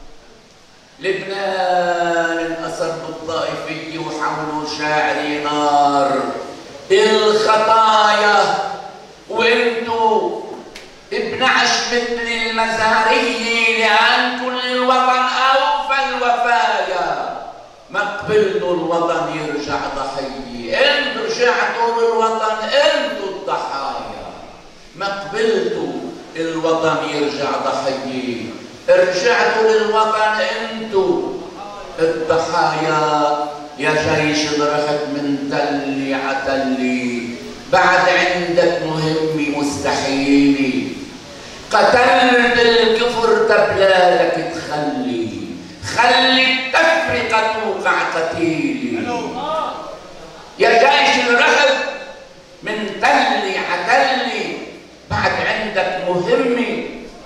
لبنان انأثر بالطائفية وحولوا شاعري نار الخطايا، وانتو بنعش مثل المزارية لأن كل الوطن أوفى الوفايا. ما قبلتوا الوطن يرجع ضحية، انتو رجعتوا للوطن انتو الضحايا. ما قبلتوا الوطن يرجع ضحية، رجعتوا للوطن انتو الضحايا. يا جيش رحت من تلي عتلي، بعد عندك مهمة مستحيلة، قتلت الكفر تبلادك تخلي، خلي التفرقة توقع قتيلي. يا جيش رحت من تلي عتلي، بعد عندك مهمة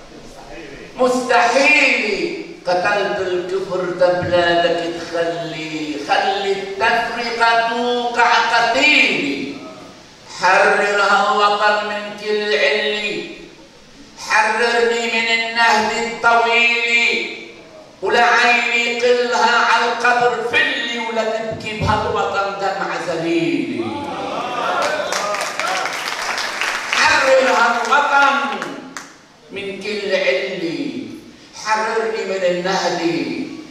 مستحيلة، قتلت الكفر تبلادك تخلي، خلي التفرقة توقع قتيلي. حررها الوطن من كل علي، حررني من النهد الطويل، ولعيني قلها على القبر فلي، ولا تبكي بهالوطن دمع ذليلي. حررها الوطن من كل علي، حررني من النهد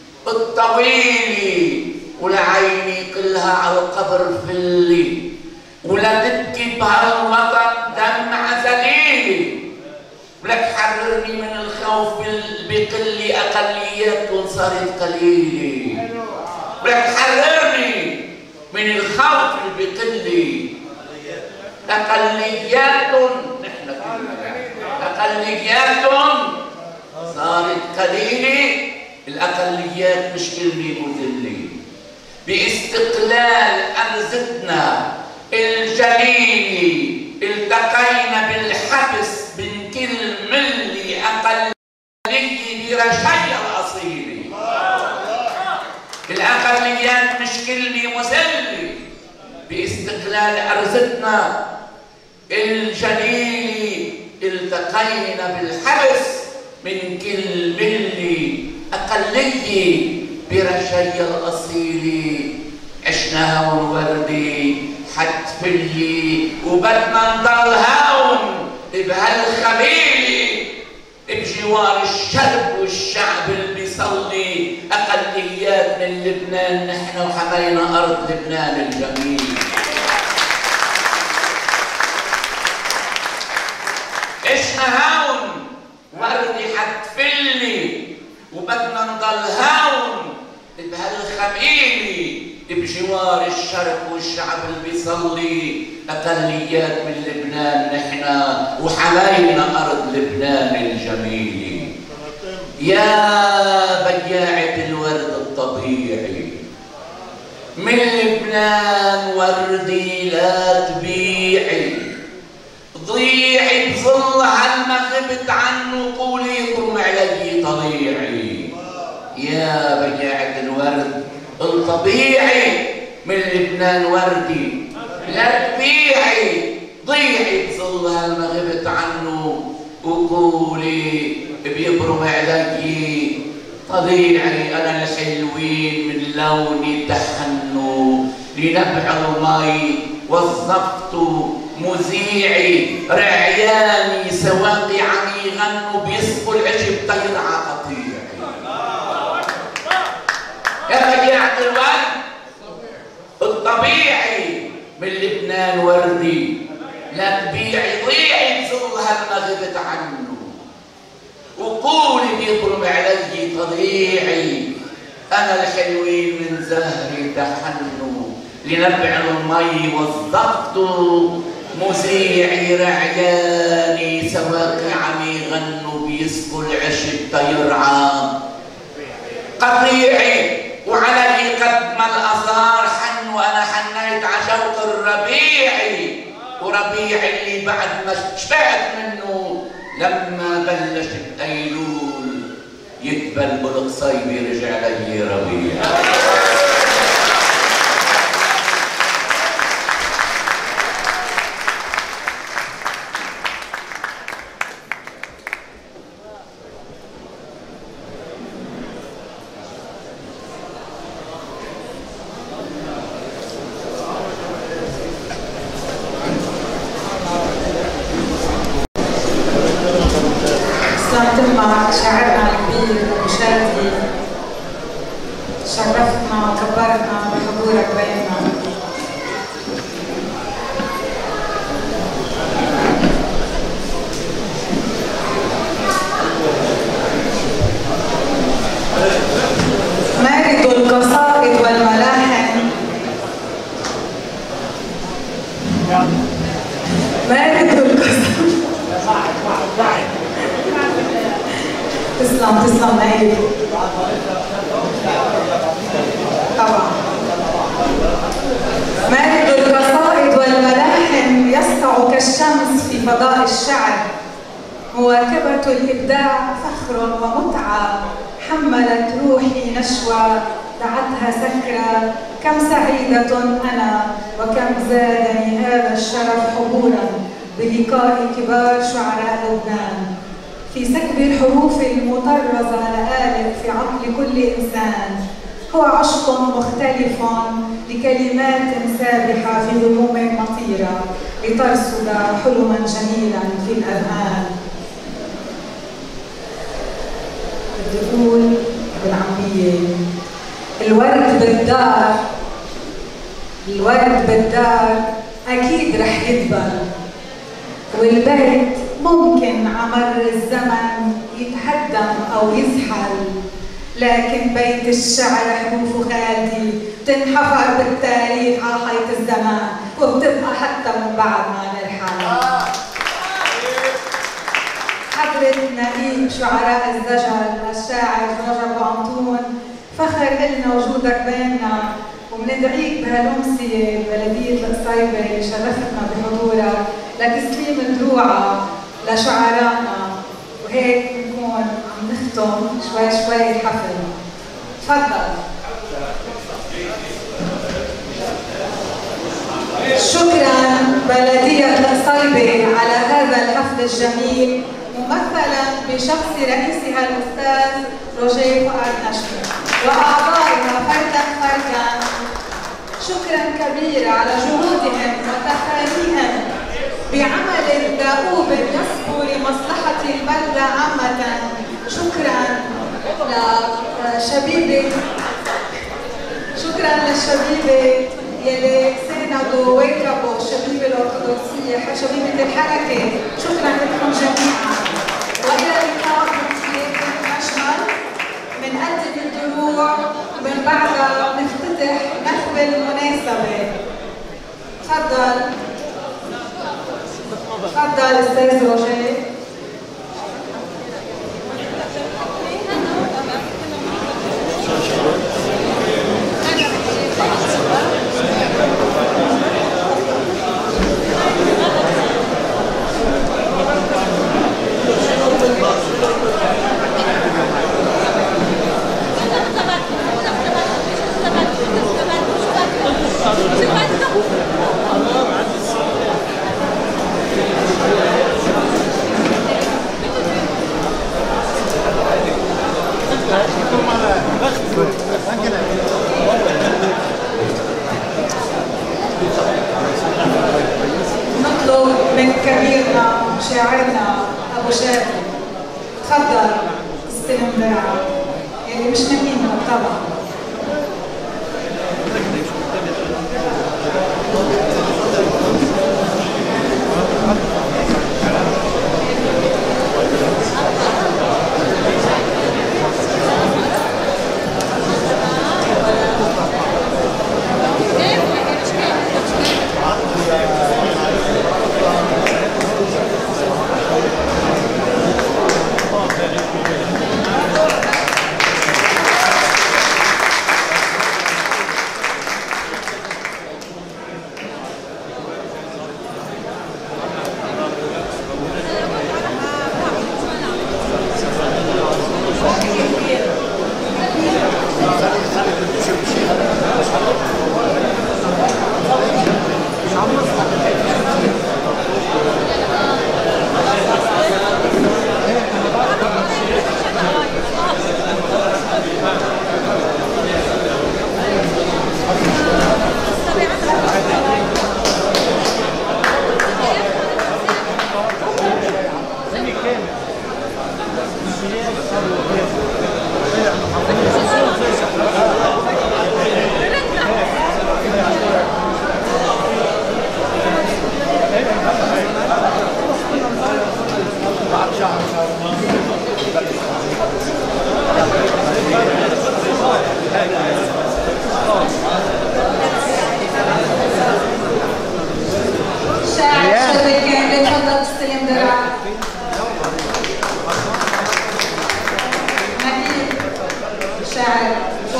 الطويل، ولعيني قلها على القبر فلي، ولا تبكي بهالوطن دمع ذليل. ولك حررني من الخوف بقل أقليات صارت قليلة، ولك حررني من الخوف بقل أقليات، نحن أقليات صارت قليلة. الأقليات مش كلمة مذلة، باستقلال أرزتنا الجليلة التقينا بالحبس من كل ملي أقلية برشايا الأصيلة. الأقليات مش كلمة مذلة، باستقلال أرزتنا الجليلة التقينا بالحبس من كل ملي أقلية برشايا الأصيلة. عشنا هون وردي حتفلي، وبدنا نضل هون بهالخميلة بجوار الشرب والشعب اللي بيصلي. أقليات من لبنان نحن وحمينا أرض لبنان الجميل. عشنا هون وردي حتفلي، وبدنا نضل هون بهالخميلة بجوار الشرق والشعب اللي بيصلي. أقليات من لبنان نحنا وحماينا أرض لبنان الجميلة. يا بياعة الورد الطبيعي، من لبنان وردي لا تبيعي، ضيعي بظل عالما غبت عنه، قولي قم علي طليعي. يا بياعة الورد الطبيعي، من لبنان وردي لا تبيعي، ضيعي بظل عالما غبت عنه، وقولي بيبرم علي طليعي. أنا الحلوين من لوني تحنوا، لنبع المي وظفت مذيعي، رعياني سواقي عم يغنوا بيسقوا العجب طير عقطيعي. يا بياعة الورد ربيعي من لبنان وردي، لا تبيعي ضيعي تزورها ما غبت عنه، وقولي بيضرب علي تضيعي، أنا الحلوين من زهري تحنوا، لنبع المي والضغط مذيعي رعياني، سواقي عم يغنوا بيسقوا العشب تيرعى قطيعي، وعلي قد ما الأثار حن وأنا حنيت عشوق الربيعي، وربيعي اللي بعد ما شبعت منه لما بلشت أيلول يقبل بالقصيبي رجع لي ربيع. معك شاعرنا الكبير وشادي، شرفتنا وكبرتنا بحضورك بيننا. مارد القصائد والملاحن، مارد القصائد تسلم تسلم نايف طبعا. مارد القصائد والملاحن يسطع كالشمس في فضاء الشعر، مواكبة الإبداع فخر ومتعة، حملت روحي نشوى دعتها سكرة، كم سعيدة أنا وكم زادني هذا الشرف حضورا بلقاء كبار شعراء لبنان، في سكب الحروف المطرزة لآلف في عقل كل إنسان، هو عشق مختلف لكلمات سابحة في ظلوم مطيرة لترصد حلما جميلا في الأذهان. بدي أقول بالعامية الورد بالدار، الورد بالدار أكيد رح يدبل، والبيت ممكن عمر الزمن يتهدم أو يزحل، لكن بيت الشعر حروف خالدي بتنحفر بالتاريخ على حيط الزمان، وبتبقى حتى من بعد ما نرحل. حضرة نقيب شعراء الزجل الشاعر جورج أبو أنطون، فخر إلنا وجودك بيننا، وبندعيك بهالأمسية ببلدية القصيبة اللي شرفتنا بحضورك لتسليم الدروعة لشعرائنا، وهيك بنكون عم نختم شوي شوي الحفل. تفضل. شكرا بلدية القصيبة على هذا الحفل الجميل، ممثلا بشخص رئيسها الأستاذ روجيه فؤاد نشمي وأعضائها فردا فردا. شكرا كبيرا على جهودهم وتفانيهم بعمل دؤوب يصبو لمصلحة البلدة عامة. شكرا لشبيبة شكرا للشبيبة يلي ساندوا وواكبوا الشبيبة الأرثوذكسية شبيبة الحركة. شكرا لكم جميعا، وإلى اللقاء بمسيرة مشمل. بنقدم الدروع ومن بعدها بنفتتح نخبة المناسبة. تفضل تفضل أستاذ روجيه.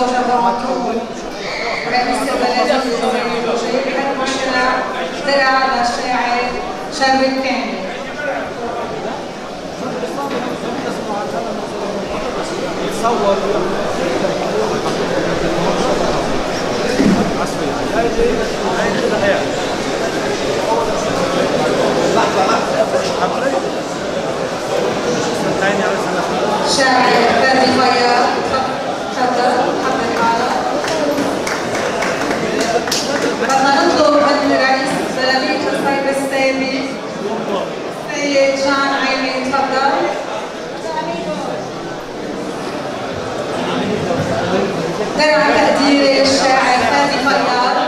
زوج ابو عطول رئيس البلديه وشهيد حلم الشارع درع للشاعر شربي الثاني. تصور شاعر فادي خياط تفضل حضر حالك. بدنا نطلب من رئيس بلدية الصيد السابق السيد جان عيني تفضل. درع تقدير الشاعر فادي خياط.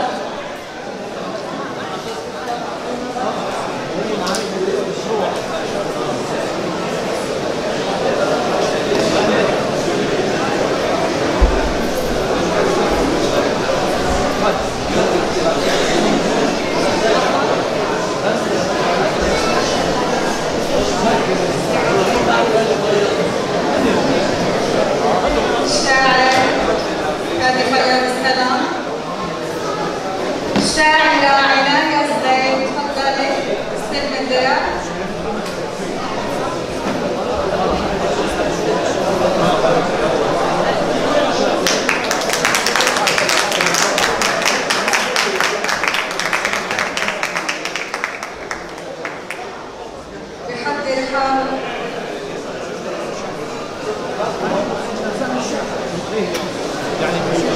الشاعرة عناية الزين تفضلي استلم الدرع. بحضر حاله. يعني